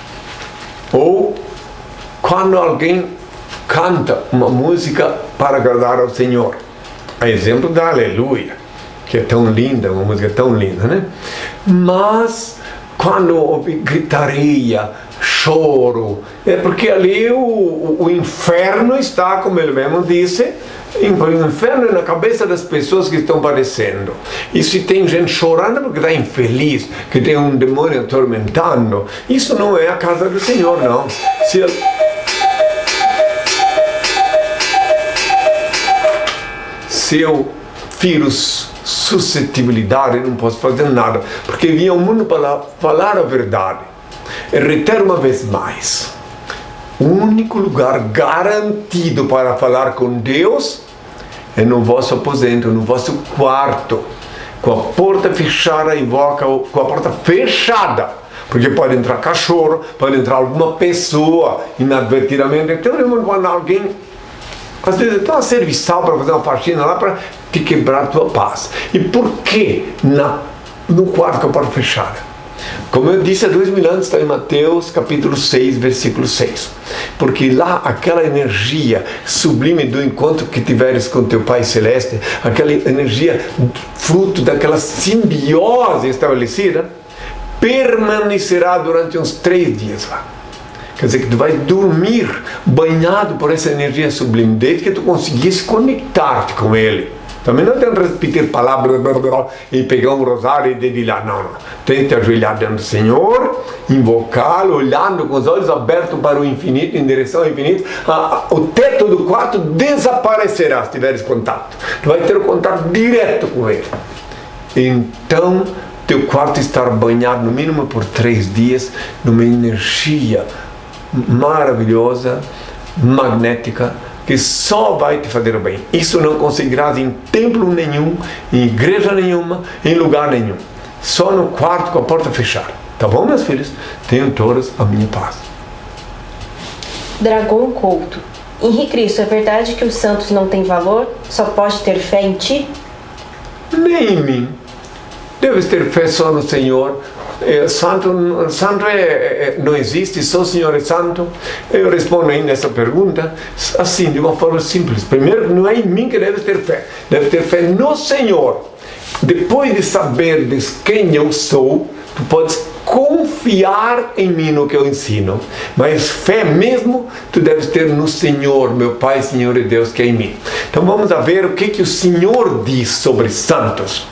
ou quando alguém canta uma música para agradar ao Senhor. A exemplo da Aleluia, que é tão linda, uma música tão linda, né? Mas quando houve gritaria, choro, é porque ali o inferno está, como ele mesmo disse, o inferno é na cabeça das pessoas que estão padecendo. E se tem gente chorando porque está infeliz, que tem um demônio atormentando, isso não é a casa do Senhor, não. Se eu firo suscetibilidade, não posso fazer nada, porque vim ao mundo para falar a verdade. E reitero uma vez mais, o único lugar garantido para falar com Deus é no vosso aposento, no vosso quarto, com a porta fechada e com a porta fechada, porque pode entrar cachorro, pode entrar alguma pessoa inadvertidamente. Então, quando alguém, às vezes, está serviçal para fazer uma faxina lá para te quebrar a tua paz. E por que no quarto com a porta fechada? Como eu disse há 2000 anos, está em Mateus capítulo 6, versículo 6. Porque lá aquela energia sublime do encontro que tiveres com teu Pai Celeste, aquela energia fruto daquela simbiose estabelecida, permanecerá durante uns 3 dias lá. Quer dizer que tu vai dormir banhado por essa energia sublime, desde que tu conseguisse conectar-te com Ele. Também não tem que repetir palavras e pegar um rosário e dedilhar, não. Tem que te ajoelhar diante do Senhor, invocá-lo, olhando com os olhos abertos para o infinito, em direção ao infinito. O teto do quarto desaparecerá se tiveres contato. Tu vai ter o contato direto com Ele. Então, teu quarto estará banhado no mínimo por 3 dias numa energia maravilhosa, magnética, que só vai te fazer bem. Isso não conseguirás em templo nenhum, em igreja nenhuma, em lugar nenhum. Só no quarto com a porta fechada. Tá bom, meus filhos? Tenham todos a minha paz. Dragão Couto. Henri Cristo, é verdade que os santos não têm valor? Só pode ter fé em ti? Nem em mim. Deves ter fé só no Senhor. Santo não existe, só o Senhor é santo. Eu respondo ainda essa pergunta assim, de uma forma simples. Primeiro, não é em mim que deve ter fé. Deve ter fé no Senhor. Depois de saber de quem eu sou, tu podes confiar em mim no que eu ensino. Mas fé mesmo, tu deves ter no Senhor, meu Pai, Senhor e Deus, que é em mim. Então vamos a ver o que o Senhor diz sobre santos.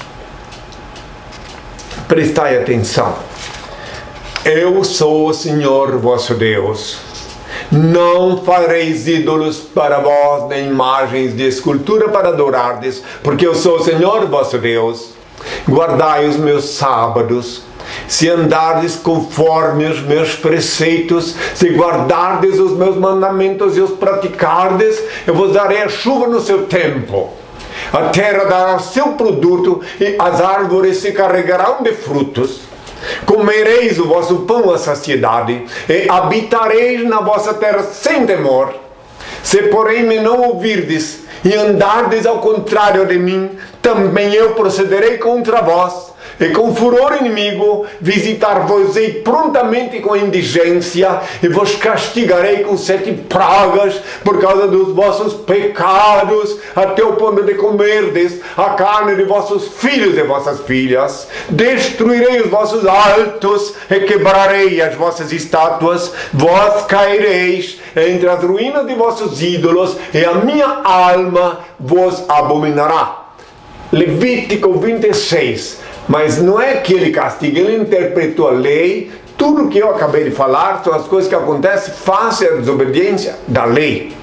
Prestai atenção. Eu sou o Senhor vosso Deus. Não fareis ídolos para vós, nem imagens de escultura para adorardes, porque eu sou o Senhor vosso Deus. Guardai os meus sábados. se andardes conforme os meus preceitos, se guardardes os meus mandamentos e os praticardes, eu vos darei a chuva no seu tempo. A terra dará seu produto e as árvores se carregarão de frutos. Comereis o vosso pão à saciedade e habitareis na vossa terra sem temor. Se porém me não ouvirdes e andardes ao contrário de mim, também eu procederei contra vós, e com furor inimigo visitar-vos-ei prontamente com indigência, e vos castigarei com 7 pragas por causa dos vossos pecados, até o ponto de comerdes a carne de vossos filhos e vossas filhas. Destruirei os vossos altos e quebrarei as vossas estátuas. Vós caireis entre as ruínas de vossos ídolos, e a minha alma vos abominará. Levítico 26. Mas não é que ele castiga, ele interpretou a lei. Tudo que eu acabei de falar são as coisas que acontecem face à desobediência da lei.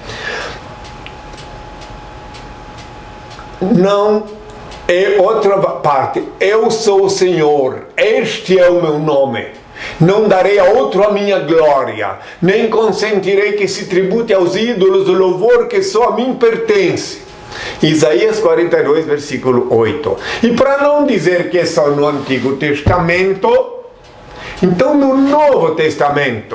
Não é outra parte. Eu sou o Senhor, este é o meu nome. Não darei a outro a minha glória, nem consentirei que se tribute aos ídolos o louvor que só a mim pertence. Isaías 42, versículo 8. E para não dizer que é só no Antigo Testamento, então no Novo Testamento,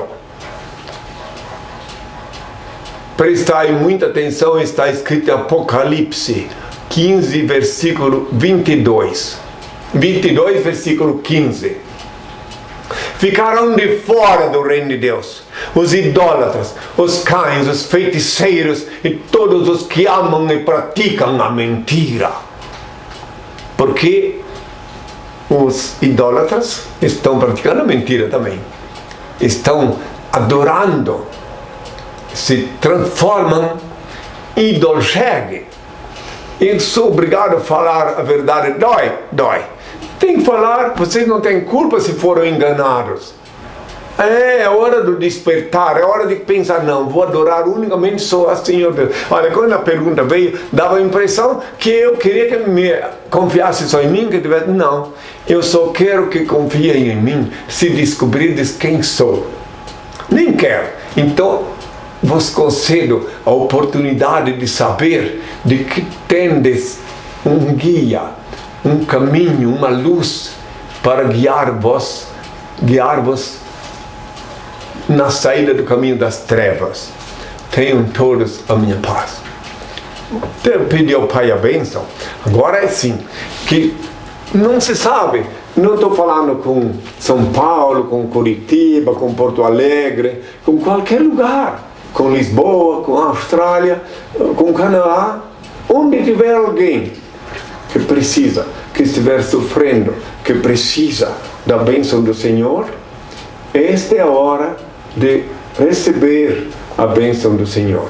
prestai muita atenção, está escrito em Apocalipse 15, versículo 22. 22, versículo 15. Ficarão de fora do reino de Deus os idólatras, os cães, os feiticeiros e todos os que amam e praticam a mentira. Porque os idólatras estão praticando a mentira também. Estão adorando, se transformam em idol-shegue. Eu sou obrigado a falar a verdade. Dói. Tem que falar, vocês não têm culpa se foram enganados. É hora do despertar, é hora de pensar, não, vou adorar unicamente só a Senhor Deus. Olha, quando a pergunta veio, dava a impressão que eu queria que me confiasse só em mim, que tivesse. Não, eu só quero que confiem em mim se descobrirdes quem sou. Nem quero. Então, vos concedo a oportunidade de saber de que tendes um guia, um caminho, uma luz para guiar-vos na saída do caminho das trevas. Tenham todos a minha paz. Eu pedi ao Pai a bênção. Agora é assim, que não se sabe. Não estou falando com São Paulo, com Curitiba, com Porto Alegre, com qualquer lugar. Com Lisboa, com Austrália, com Canadá. Onde tiver alguém que precisa, que estiver sofrendo, que precisa da bênção do Senhor, esta é a hora de receber a bênção do Senhor.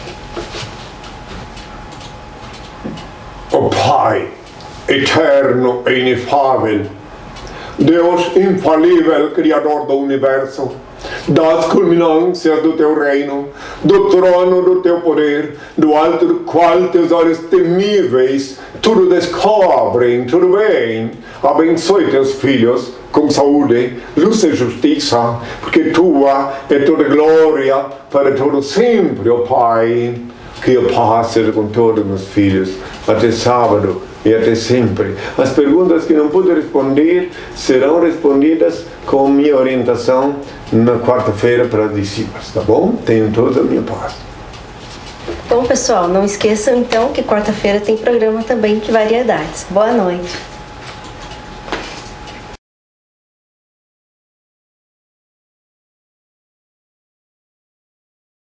O Pai eterno e inefável, Deus infalível, Criador do Universo, das culminâncias do teu reino, do trono do teu poder, do alto do qual teus olhos temíveis tudo descobrem, tudo veem. Abençoe teus filhos com saúde, luz e justiça, porque tua é toda glória para todo sempre, ó Pai. Que a paz seja com todos os meus filhos, até sábado e até sempre. As perguntas que não pude responder serão respondidas com minha orientação na quarta-feira para as discípulas, tá bom? Tenham todos a minha paz. Bom, pessoal, não esqueçam então que quarta-feira tem programa também de variedades. Boa noite.